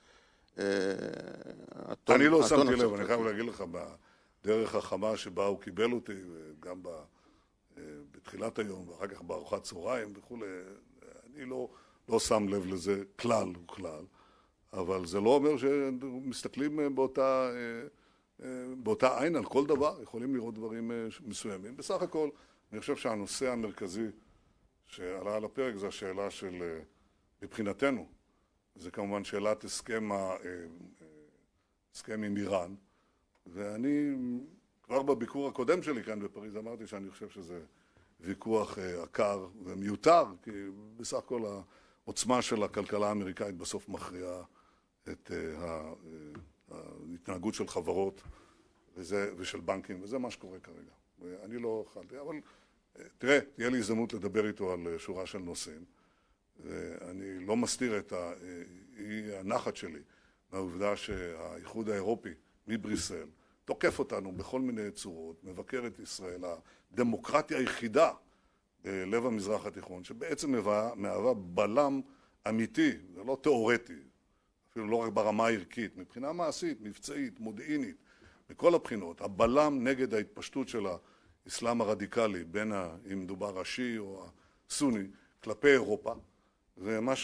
אני לא שמתי לב, אני חייב להגיד לך, בדרך החמה שבה הוא קיבל אותי, גם בתחילת היום, ואחר כך בארוחת צהריים וכו', אני לא, לא שם לב לזה כלל וכלל, אבל זה לא אומר שמסתכלים באותה, באותה עין על כל דבר, יכולים לראות דברים מסוימים. בסך הכל, אני חושב שהנושא המרכזי שעלה על הפרק זה השאלה של, מבחינתנו, זה כמובן שאלת הסכם, הסכם עם איראן, ואני כבר בביקור הקודם שלי כאן בפריז אמרתי שאני חושב שזה ויכוח עקר ומיותר, כי בסך הכל העוצמה של הכלכלה האמריקאית בסוף מכריעה את ההתנהגות של חברות וזה, ושל בנקים, וזה מה שקורה כרגע. ואני לא אכלתי, אבל תראה, תהיה לי הזדמנות לדבר איתו על שורה של נושאים, ואני לא מסתיר את הנחת שלי מהעובדה שהאיחוד האירופי מבריסל תוקף אותנו בכל מיני צורות, מבקר את ישראל, הדמוקרטיה היחידה בלב המזרח התיכון, שבעצם מהווה בלם אמיתי, זה לא תיאורטי, אפילו לא רק ברמה הערכית, מבחינה מעשית, מבצעית, מודיעינית, מכל הבחינות, הבלם נגד ההתפשטות של האסלאם הרדיקלי, בין ה, אם מדובר השיעי או הסוני, כלפי אירופה, ומה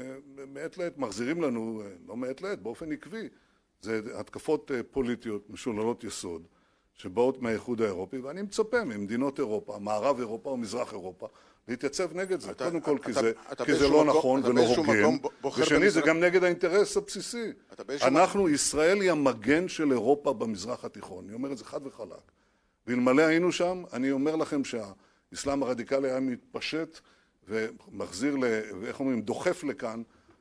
שמעת לעת מחזירים לנו, לא מעת לעת, באופן עקבי, זה התקפות פוליטיות משוללות יסוד, שבאות מהאיחוד האירופי, ואני מצפה ממדינות אירופה, מערב אירופה או מזרח אירופה, להתייצב נגד זה. אתה, קודם כל, אתה, כי זה, אתה כי זה לא מקום, נכון ולא הוגן, ושני, זה גם נגד האינטרס הבסיסי. אנחנו, ישראל היא המגן של אירופה במזרח התיכון. אני אומר את זה חד וחלק. ואלמלא היינו שם, אני אומר לכם שהאסלאם הרדיקלי היה מתפשט ומחזיר, ואיך אומרים, דוחף לכאן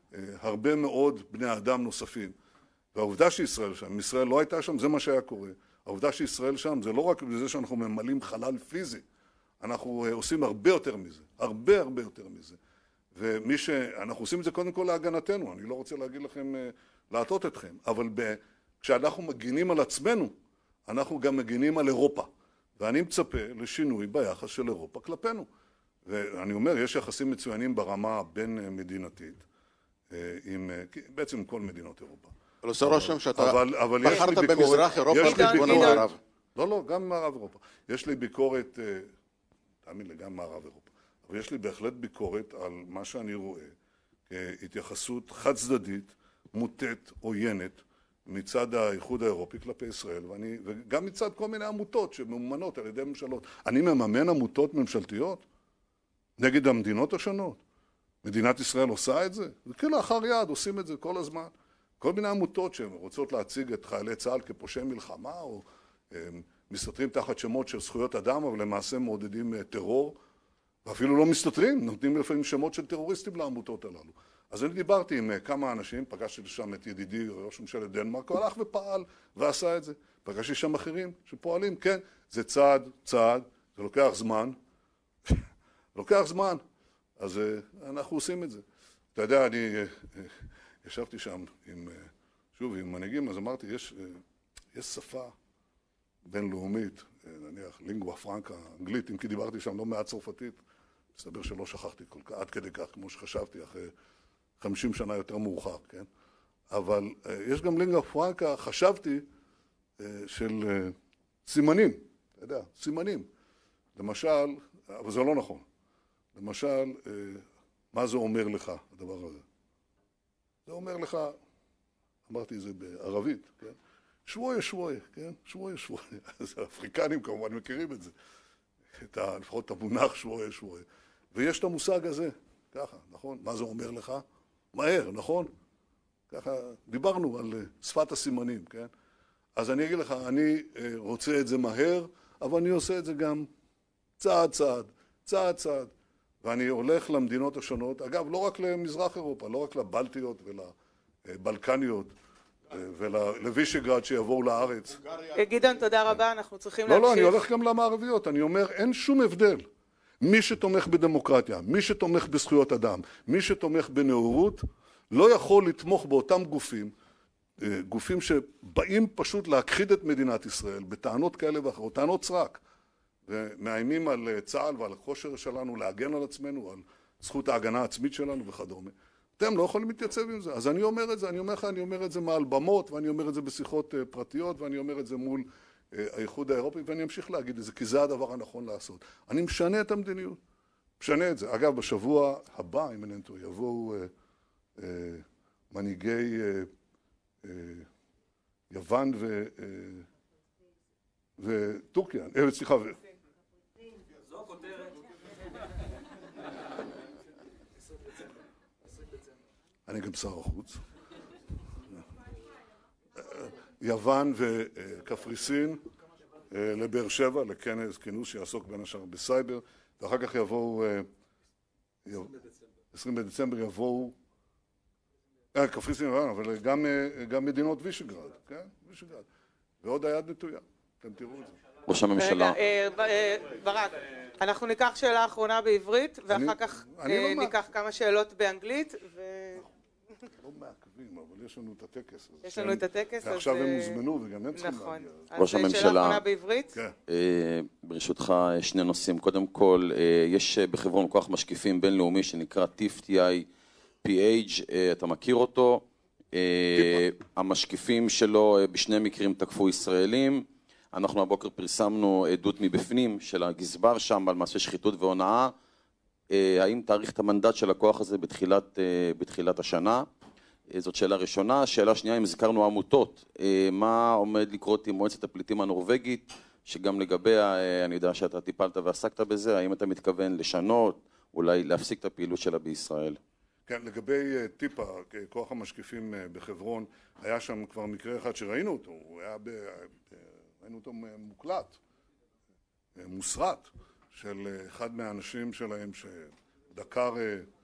הרבה מאוד בני אדם נוספים. והעובדה שישראל שם, אם ישראל לא הייתה שם, זה מה שהיה קורה. העובדה שישראל שם, זה לא רק בזה שאנחנו ממלאים חלל פיזי, אנחנו עושים הרבה יותר מזה, הרבה הרבה יותר מזה. ומי ש... אנחנו עושים את זה קודם כל להגנתנו, אני לא רוצה להגיד לכם, להטות אתכם, אבל ב... כשאנחנו מגינים על עצמנו, אנחנו גם מגינים על אירופה. ואני מצפה לשינוי ביחס של אירופה כלפינו. ואני אומר, יש יחסים מצוינים ברמה בין מדינתית, עם, בעצם עם כל מדינות אירופה. אבל עושה רושם שאתה אבל, אבל בחרת במזרח אירופה על חשבון המערב. לא, לא, גם מערב אירופה. יש לי ביקורת, תאמין לי, גם מערב אירופה. אבל יש לי בהחלט ביקורת על מה שאני רואה כהתייחסות חד צדדית, מוטית, עוינת, מצד האיחוד האירופי כלפי ישראל, ואני, וגם מצד כל מיני עמותות שממומנות על ידי ממשלות. אני מממן עמותות ממשלתיות נגד המדינות השונות. מדינת ישראל עושה את זה, וכלאחר יד עושים את זה כל הזמן. כל מיני עמותות שהן רוצות להציג את חיילי צה"ל כפושעי מלחמה, או מסתתרים תחת שמות של זכויות אדם, אבל למעשה מעודדים טרור, ואפילו לא מסתתרים, נותנים לפעמים שמות של טרוריסטים לעמותות הללו. אז אני דיברתי עם כמה אנשים, פגשתי שם את ידידי ראש ממשלת דנמרק, הוא הלך ופעל ועשה את זה. פגשתי שם אחרים שפועלים, כן, זה צעד, צעד, זה לוקח זמן, לוקח זמן, אז אנחנו עושים את זה. אתה יודע, אני ישבתי שם עם, שוב, עם מנהיגים, אז אמרתי, יש, יש שפה בינלאומית, נניח, לינגואה פרנקה, אנגלית, אם כי דיברתי שם לא מעט צרפתית, מסתבר שלא שכחתי כל כך, עד כדי כך, כמו שחשבתי, אחרי חמישים שנה יותר מאוחר, כן? אבל יש גם לינגואה פרנקה, חשבתי, של סימנים, אתה יודע, סימנים. למשל, אבל זה לא נכון. למשל, מה זה אומר לך, הדבר הזה? זה אומר לך, אמרתי זה בערבית, כן? שבויה, שבויה, כן? שבויה, שבויה. אז האפריקנים כמובן מכירים את זה. את ה, לפחות את המונח שבויה, שבויה. ויש את המושג הזה, ככה, נכון? מה זה אומר לך? מהר, נכון? ככה, דיברנו על שפת הסימנים, כן? אז אני אגיד לך, אני רוצה את זה מהר, אבל אני עושה את זה גם צעד צעד, צעד צעד. ואני הולך למדינות השונות, אגב, לא רק למזרח אירופה, לא רק לבלטיות ולבלקניות ולווישגרד שיבואו לארץ. גדעון, תודה רבה, אנחנו צריכים להמשיך. לא, לא, אני הולך גם למערביות, אני אומר, אין שום הבדל. מי שתומך בדמוקרטיה, מי שתומך בזכויות אדם, מי שתומך בנאורות, לא יכול לתמוך באותם גופים, גופים שבאים פשוט להכחיד את מדינת ישראל בטענות כאלה ואחרות, טענות סרק. ומאיימים על צה"ל ועל הכושר שלנו להגן על עצמנו, על זכות ההגנה העצמית שלנו וכדומה. אתם לא יכולים להתייצב עם זה. אז אני אומר את זה, אני אומר לך, אני אומר את זה מעל במות, ואני אומר את זה בשיחות פרטיות, ואני אומר את זה מול האיחוד האירופי, ואני אמשיך להגיד את זה, כי זה הדבר הנכון לעשות. אני משנה את המדיניות, משנה את זה. אגב, בשבוע הבא, אם אני טועה, יבואו אה, אה, מנהיגי אה, אה, יוון ו... אה, וטורקיה, אה, סליחה, ו... זו כותרת. אני גם שר החוץ. יוון וקפריסין לבאר שבע, לכנס, כינוס שיעסוק בין השאר בסייבר, ואחר כך יבואו, עשרים בדצמבר יבואו, קפריסין, אבל גם, גם מדינות וישגרד, כן? וישגרד. ועוד היד נטויה, אתם תראו את זה. ראש הממשלה. ברק, אנחנו ניקח שאלה אחרונה בעברית, ואחר כך ניקח כמה שאלות באנגלית, ו... לא מעכבים, אבל יש לנו את הטקס. יש לנו את הטקס, אז... ועכשיו הם הוזמנו וגם הם צריכים נכון. להגיע. ראש אז שאלה אחרונה בעברית? כן. ברשותך, שני נושאים. קודם כל, יש בחברון כוח משקיפים בינלאומי שנקרא T F T I P H, אתה מכיר אותו. המשקיפים שלו בשני מקרים תקפו ישראלים. אנחנו הבוקר פרסמנו עדות מבפנים של הגזבר שם על מעשה שחיתות והונאה. האם תאריך את המנדט של הכוח הזה בתחילת, בתחילת השנה? זאת שאלה ראשונה. שאלה שנייה, אם זכרנו עמותות, מה עומד לקרות עם מועצת הפליטים הנורווגית, שגם לגביה, אני יודע שאתה טיפלת ועסקת בזה, האם אתה מתכוון לשנות, אולי להפסיק את הפעילות שלה בישראל? כן, לגבי טיפה, כוח המשקיפים בחברון, היה שם כבר מקרה אחד שראינו אותו, הוא היה ב... ראינו אותו מוקלט, מוסרט, של אחד מהאנשים שלהם שדקר,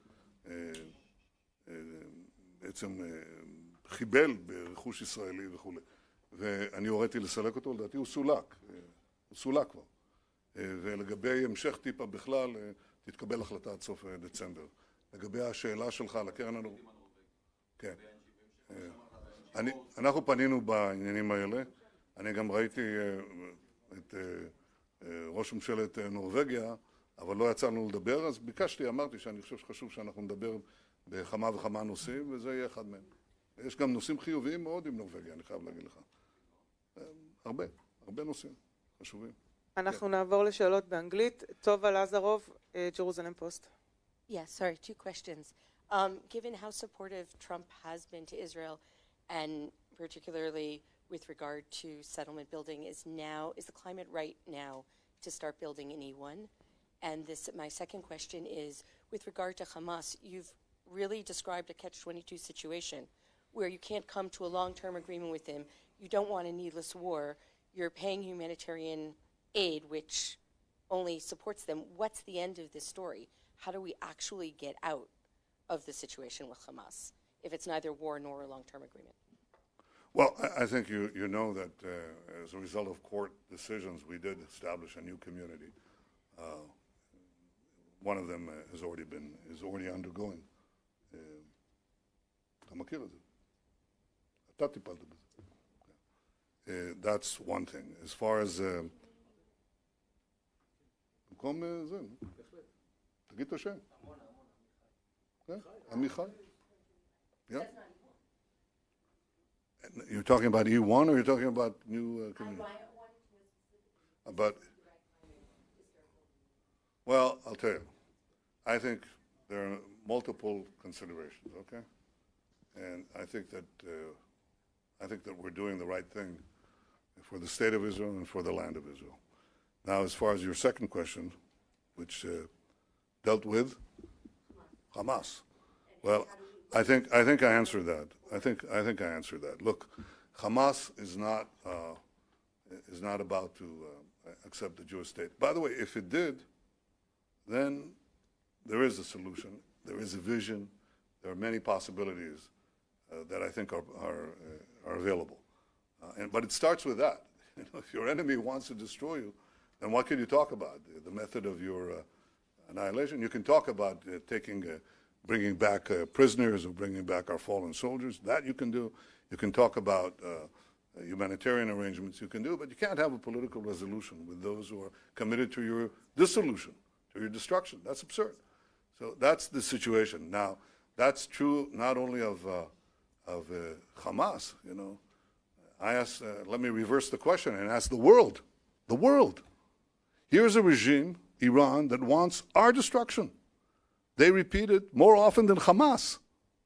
בעצם חיבל ברכוש ישראלי וכו'. ואני הוריתי לסלק אותו, לדעתי הוא סולק, הוא סולק כבר. ולגבי המשך טיפה בכלל, תתקבל החלטה עד סוף דצמבר. לגבי השאלה שלך על הקרן הנורבגית. כן. אנחנו פנינו בעניינים האלה. אני גם ראיתי את ראש ממשלת נורווגיה, אבל לא יצאנו לדבר, אז ביקשתי, אמרתי שאני חושב שחשוב שאנחנו נדבר בכמה וכמה נושאים, וזה יהיה אחד מהם. יש גם נושאים חיוביים מאוד עם נורווגיה, אני חייב להגיד לך. הרבה, הרבה נושאים חשובים. אנחנו נעבור לשאלות באנגלית. טובה לזרוב, ג'רוזלם פוסט. Yeah, sorry, two questions. Um, given how supportive Trump has been to Israel, and particularly with regard to settlement building, is now is the climate right now to start building in E one? And this, my second question is, with regard to Hamas, you've really described a catch twenty-two situation where you can't come to a long-term agreement with them. You don't want a needless war. You're paying humanitarian aid, which only supports them. What's the end of this story? How do we actually get out of the situation with Hamas if it's neither war nor a long-term agreement? Well, I think you, you know that uh, as a result of court decisions, we did establish a new community. Uh, one of them uh, has already been, is already undergoing. אתה מכיר את זה. אתה טיפלת בזה. That's one thing. As far as... במקום זה, תגיד את השם. עמיחי. Yeah. You're talking about E one or you're talking about new uh, community? About, well, I'll tell you. I think there are multiple considerations, okay? And I think that uh, I think that we're doing the right thing for the state of Israel and for the land of Israel. Now, as far as your second question, which uh, dealt with Hamas, well, I think I think I answered that. I think I think I answered that. Look, Hamas is not uh, is not about to uh, accept the Jewish state. By the way, if it did, then there is a solution. There is a vision. There are many possibilities uh, that I think are are, uh, are available. Uh, and but it starts with that. You know, if your enemy wants to destroy you, then what can you talk about? The method of your uh, annihilation. You can talk about uh, taking. Uh, bringing back uh, prisoners or bringing back our fallen soldiers. That you can do. You can talk about uh, humanitarian arrangements. You can do, but you can't have a political resolution with those who are committed to your dissolution, to your destruction. That's absurd. So that's the situation. Now, that's true not only of, uh, of uh, Hamas, you know. I ask, uh, let me reverse the question and ask the world. The world. Here's a regime, Iran, that wants our destruction. They repeat it more often than Hamas.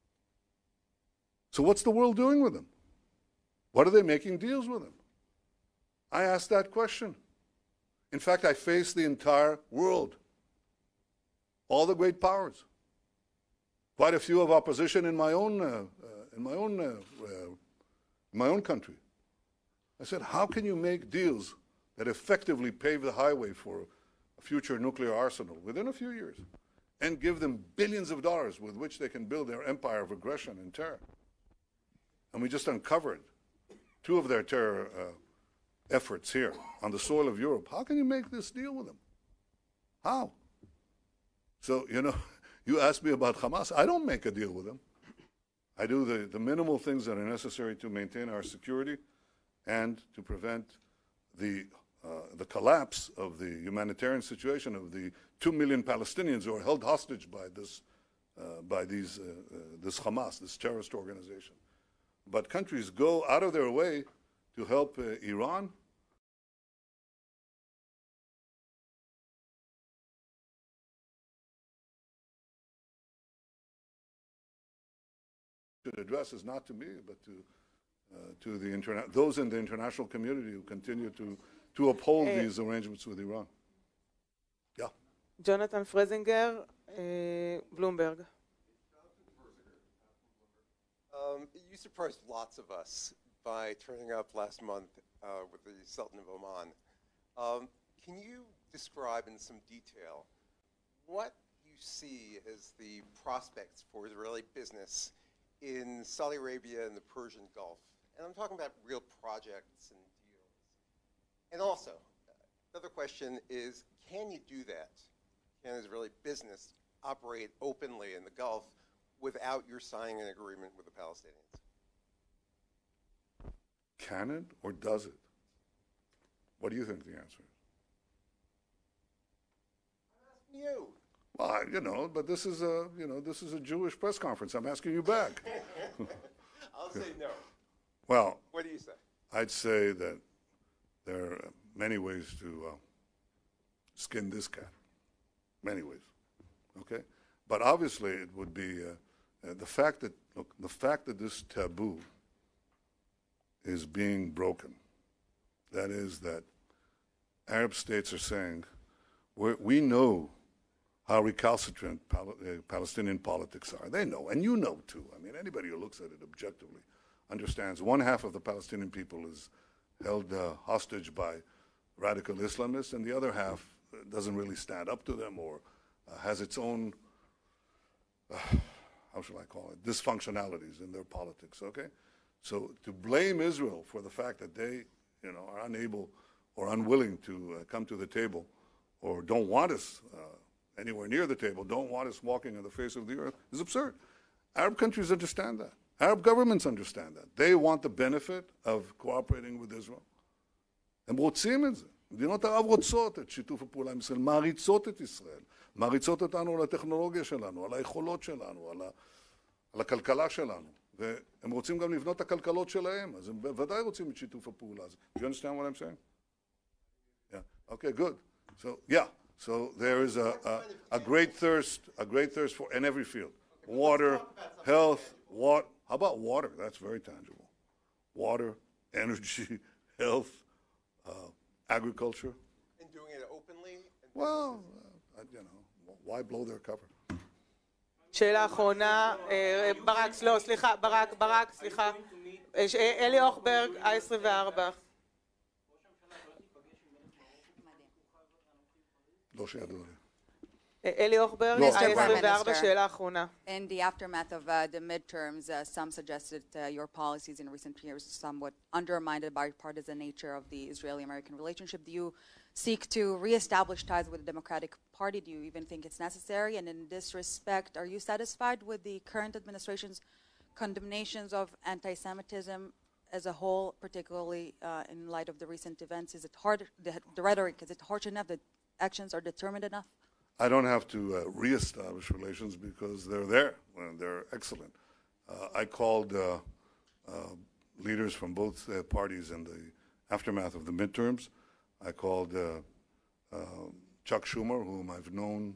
So what's the world doing with them? What are they making deals with them? I asked that question. In fact, I faced the entire world, all the great powers, quite a few of opposition in my own, uh, uh, in my own, uh, uh, in my own country. I said, how can you make deals that effectively pave the highway for a future nuclear arsenal within a few years? And give them billions of dollars with which they can build their empire of aggression and terror. And we just uncovered two of their terror uh, efforts here on the soil of Europe. How can you make this deal with them? How? So, you know, you ask me about Hamas. I don't make a deal with them. I do the, the minimal things that are necessary to maintain our security and to prevent the, uh, the collapse of the humanitarian situation of the two million Palestinians who are held hostage by this, uh, by these, uh, uh, this Hamas, this terrorist organization. But countries go out of their way to help uh, Iran. Should address is not to me, but to uh, to the interna- those in the international community who continue to to uphold Uh, these arrangements with Iran. Yeah. Jonathan Fresinger, uh, Bloomberg. Um, you surprised lots of us by turning up last month uh, with the Sultan of Oman. Um, can you describe in some detail what you see as the prospects for Israeli business in Saudi Arabia and the Persian Gulf? And I'm talking about real projects and deals. And also, another question is, can you do that? Can Israeli business operate openly in the Gulf without your signing an agreement with the Palestinians? Can it or does it? What do you think the answer is? I'm asking you. Well, I, you know, but this is a, you know, this is a Jewish press conference. I'm asking you back. I'll say no. Well, what do you say? I'd say that there are many ways to uh, skin this cat. Many ways. Okay? But obviously it would be uh, uh, the fact that, look, the fact that this taboo is being broken, that is that Arab states are saying, we're, we know how recalcitrant Pal- uh, Palestinian politics are. They know, and you know too. I mean, anybody who looks at it objectively understands one half of the Palestinian people is held uh, hostage by radical Islamists, and the other half uh, doesn't really stand up to them or uh, has its own, uh, how shall I call it, dysfunctionalities in their politics, okay? So to blame Israel for the fact that they, you know, are unable or unwilling to uh, come to the table or don't want us uh, anywhere near the table, don't want us walking on the face of the earth, is absurd. Arab countries understand that. Arab governments understand that. They want the benefit of cooperating with Israel. הם רוצים את זה. מדינות ערב רוצות את שיתוף הפעולה עם ישראל, מעריצות את ישראל, מעריצות אותנו על הטכנולוגיה שלנו, על היכולות שלנו, על, ה, על הכלכלה שלנו. והם רוצים גם לבנות את הכלכלות שלהם, אז הם בוודאי רוצים את שיתוף הפעולה הזה. Do you understand what I'm saying? Yeah. Okay, good. So, yeah. So there is a, a, a great thirst, a great thirst for in every field. Water, health, water. How about water? That's very tangible. Water, energy, health, uh, agriculture. And doing it openly? And well, uh, you know, why blow their cover? שאלה אחרונה, ברק, לא, סליחה, ברק, ברק, סליחה. אלי אוכברג, איי עשרים וארבע. לא שידוע לי. אלי אוכברג, איי עשרים וארבע, שאלה אחרונה. In the aftermath of uh, the midterms, uh, some suggested uh, your policies in recent years somewhat undermined the bipartisan nature of the Israeli-American relationship. Do you seek to reestablish ties with the Democratic Party? Do you even think it's necessary? And in this respect, are you satisfied with the current administration's condemnations of anti-Semitism as a whole, particularly uh, in light of the recent events? Is it hard, the, the rhetoric, is it harsh enough, the actions are determined enough? I don't have to uh, reestablish relations because they're there and they're excellent. Uh, I called uh, uh, leaders from both uh, parties in the aftermath of the midterms. I called uh, uh, Chuck Schumer, whom I've known,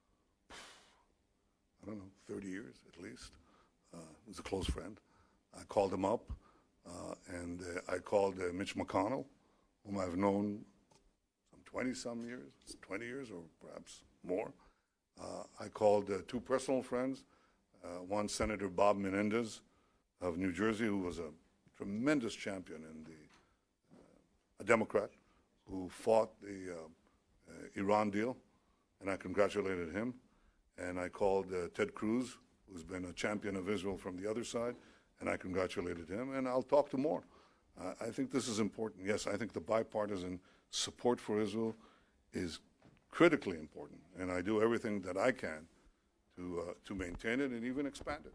I don't know, thirty years at least. Uh, he's a close friend. I called him up, uh, and uh, I called uh, Mitch McConnell, whom I've known some twenty-some years, twenty years or perhaps more. Uh, I called uh, two personal friends, uh, one Senator Bob Menendez of New Jersey, who was a tremendous champion in the, uh, a Democrat, who fought the uh, uh, Iran deal, and I congratulated him. And I called uh, Ted Cruz, who's been a champion of Israel from the other side, and I congratulated him, and I'll talk to more. Uh, I think this is important. Yes, I think the bipartisan support for Israel is critically important, and I do everything that I can to, uh, to maintain it and even expand it. And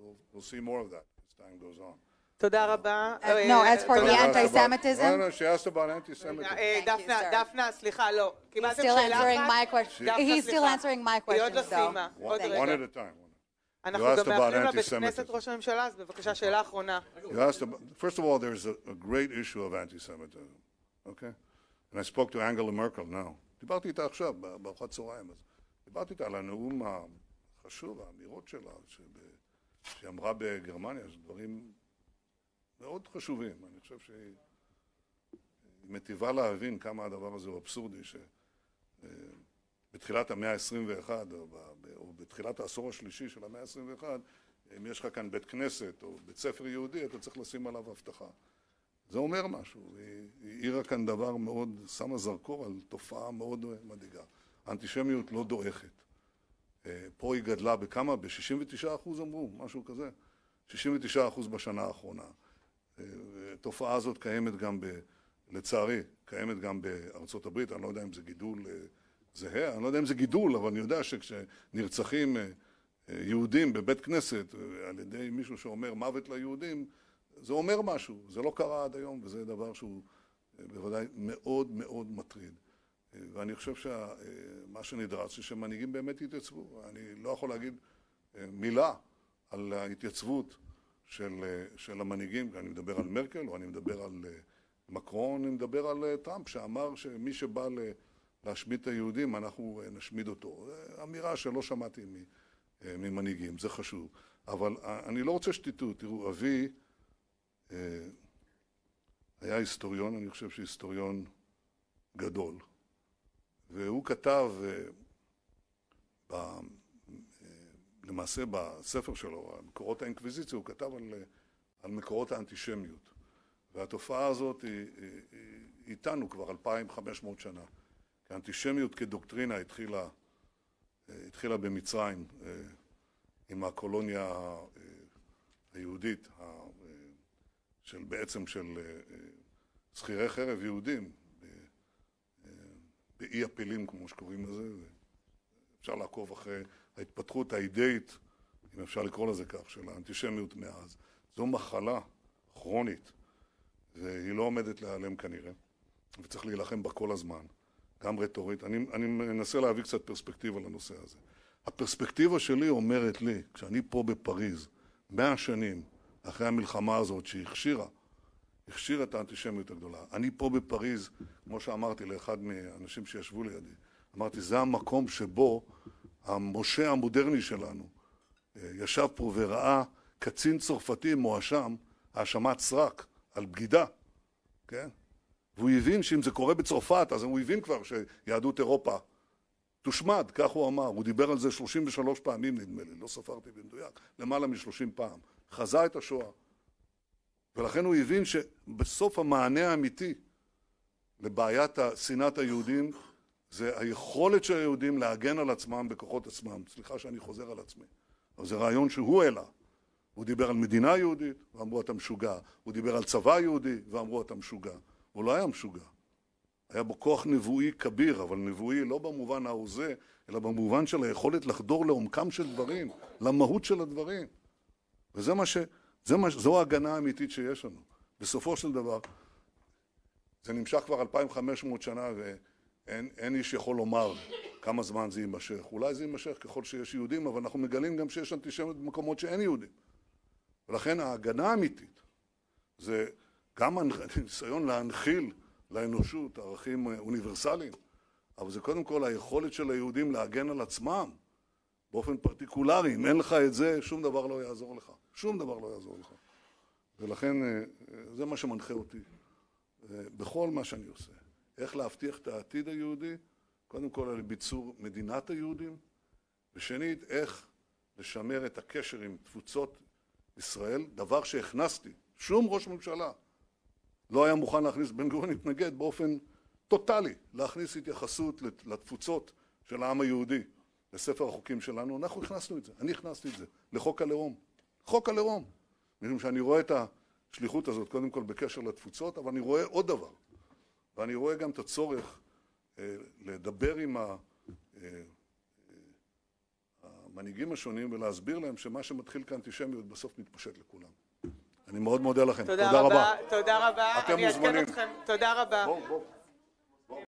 we'll, we'll see more of that as time goes on. תודה רבה. No, as for the anti-Semitism. No, no, she asked about anti-Semitism. דפנה, דפנה, סליחה, לא. קיבלתם Still שאלה answering my אחת? question. דפנה, He's still סליחה. answering my היא עוד לא questions, סיימה. though. עוד One רגע. at a time. אנחנו You asked גם about מאחלים לבית anti-Semitism. כנסת ראש הממשלה, אז בבקשה, שאלה אחרונה. You asked about, first of all, there's a, a great issue of anti-Semitism, okay? And I spoke to Angela Merkel now. דיברתי איתה עכשיו, בארוחת צהריים. אז דיברתי איתה על הנאום החשוב, האמירות שלה, שהיא אמרה בגרמניה, זה דברים מאוד חשובים. אני חושב שהיא מטיבה להבין כמה הדבר הזה הוא אבסורדי, שבתחילת המאה ה-עשרים ואחת, או בתחילת העשור השלישי של המאה ה-עשרים ואחת, אם יש לך כאן בית כנסת או בית ספר יהודי, אתה צריך לשים עליו הבטחה. זה אומר משהו. היא העירה כאן דבר מאוד, שמה זרקור על תופעה מאוד מדאיגה. האנטישמיות לא דועכת. פה היא גדלה בכמה? ב-שישים ותשעה אחוז אמרו, משהו כזה. שישים ותשעה אחוז בשנה האחרונה. התופעה הזאת קיימת גם, ב, לצערי, קיימת גם בארצות הברית. אני לא יודע אם זה גידול זהה, אני לא יודע אם זה גידול, אבל אני יודע שכשנרצחים יהודים בבית כנסת על ידי מישהו שאומר מוות ליהודים, זה אומר משהו. זה לא קרה עד היום, וזה דבר שהוא בוודאי מאוד מאוד מטריד. ואני חושב שמה שנדרש זה שמנהיגים באמת יתייצבו. אני לא יכול להגיד מילה על ההתייצבות של, של המנהיגים. אני מדבר על מרקל, או אני מדבר על מקרון, אני מדבר על טראמפ, שאמר שמי שבא להשמיד את היהודים, אנחנו נשמיד אותו. אמירה שלא שמעתי ממנהיגים, זה חשוב. אבל אני לא רוצה שתטעו. תראו, אבי היה היסטוריון, אני חושב שהיסטוריון גדול. והוא כתב, ב, למעשה בספר שלו, מקורות האינקוויזיציה, הוא כתב על, על מקורות האנטישמיות. והתופעה הזאת היא, היא, היא איתנו כבר אלפיים וחמש מאות שנה. כי האנטישמיות כדוקטרינה התחילה, התחילה במצרים, עם הקולוניה היהודית, של בעצם של שכירי חרב יהודים, באי הפילים, כמו שקוראים לזה. אפשר לעקוב אחרי ההתפתחות האידאית, אם אפשר לקרוא לזה כך, של האנטישמיות מאז. זו מחלה כרונית, והיא לא עומדת להיעלם כנראה, וצריך להילחם בה כל הזמן, גם רטורית. אני, אני מנסה להביא קצת פרספקטיבה לנושא הזה. הפרספקטיבה שלי אומרת לי, כשאני פה בפריז, מאה שנים אחרי המלחמה הזאת שהכשירה, הכשירה את האנטישמיות הגדולה. אני פה בפריז, כמו שאמרתי לאחד מהאנשים שישבו לידי, אמרתי, זה המקום שבו המשה המודרני שלנו ישב פה וראה קצין צרפתי מואשם, האשמת סרק על בגידה, כן? והוא הבין שאם זה קורה בצרפת, אז הוא הבין כבר שיהדות אירופה תושמד, כך הוא אמר. הוא דיבר על זה שלושים ושלוש פעמים, נדמה לי, לא ספרתי במדויק, למעלה מ-שלושים פעם. חזה את השואה. ולכן הוא הבין שבסוף המענה האמיתי לבעיית שנאת היהודים זה היכולת של היהודים להגן על עצמם בכוחות עצמם. סליחה שאני חוזר על עצמי. אבל זה רעיון שהוא העלה. הוא דיבר על מדינה יהודית, ואמרו אתה משוגע. הוא דיבר על צבא יהודי, ואמרו אתה משוגע. הוא לא היה משוגע. היה בו כוח נבואי כביר, אבל נבואי לא במובן ההוזה, אלא במובן של היכולת לחדור לעומקם של דברים, למהות של הדברים. וזה מה ש... זה מה... זו ההגנה האמיתית שיש לנו. בסופו של דבר, זה נמשך כבר אלפיים וחמש מאות שנה, ואין אין איש יכול לומר כמה זמן זה יימשך. אולי זה יימשך ככל שיש יהודים, אבל אנחנו מגלים גם שיש אנטישמיות במקומות שאין יהודים. ולכן ההגנה האמיתית זה גם ניסיון להנחיל לאנושות ערכים אוניברסליים, אבל זה קודם כל היכולת של היהודים להגן על עצמם באופן פרטיקולרי. אם אין לך את זה, שום דבר לא יעזור לך. שום דבר לא יעזור לך. ולכן זה מה שמנחה אותי בכל מה שאני עושה. איך להבטיח את העתיד היהודי, קודם כל על ביצור מדינת היהודים, ושנית, איך לשמר את הקשר עם תפוצות ישראל, דבר שהכנסתי. שום ראש ממשלה לא היה מוכן להכניס, בן גוריון התנגד באופן טוטלי להכניס התייחסות לתפוצות של העם היהודי לספר החוקים שלנו. אנחנו הכנסנו את זה, אני הכנסתי את זה לחוק הלאום. חוק הלאום. משום שאני רואה את השליחות הזאת קודם כל בקשר לתפוצות, אבל אני רואה עוד דבר. ואני רואה גם את הצורך אה, לדבר עם ה, אה, המנהיגים השונים ולהסביר להם שמה שמתחיל כאנטישמיות בסוף מתפשט לכולם. אני מאוד מודה לכם. תודה תודה רבה. רבה. תודה רבה. אתם אני אעדכן מוזמנים. אתכם. תודה רבה. בוא, בוא.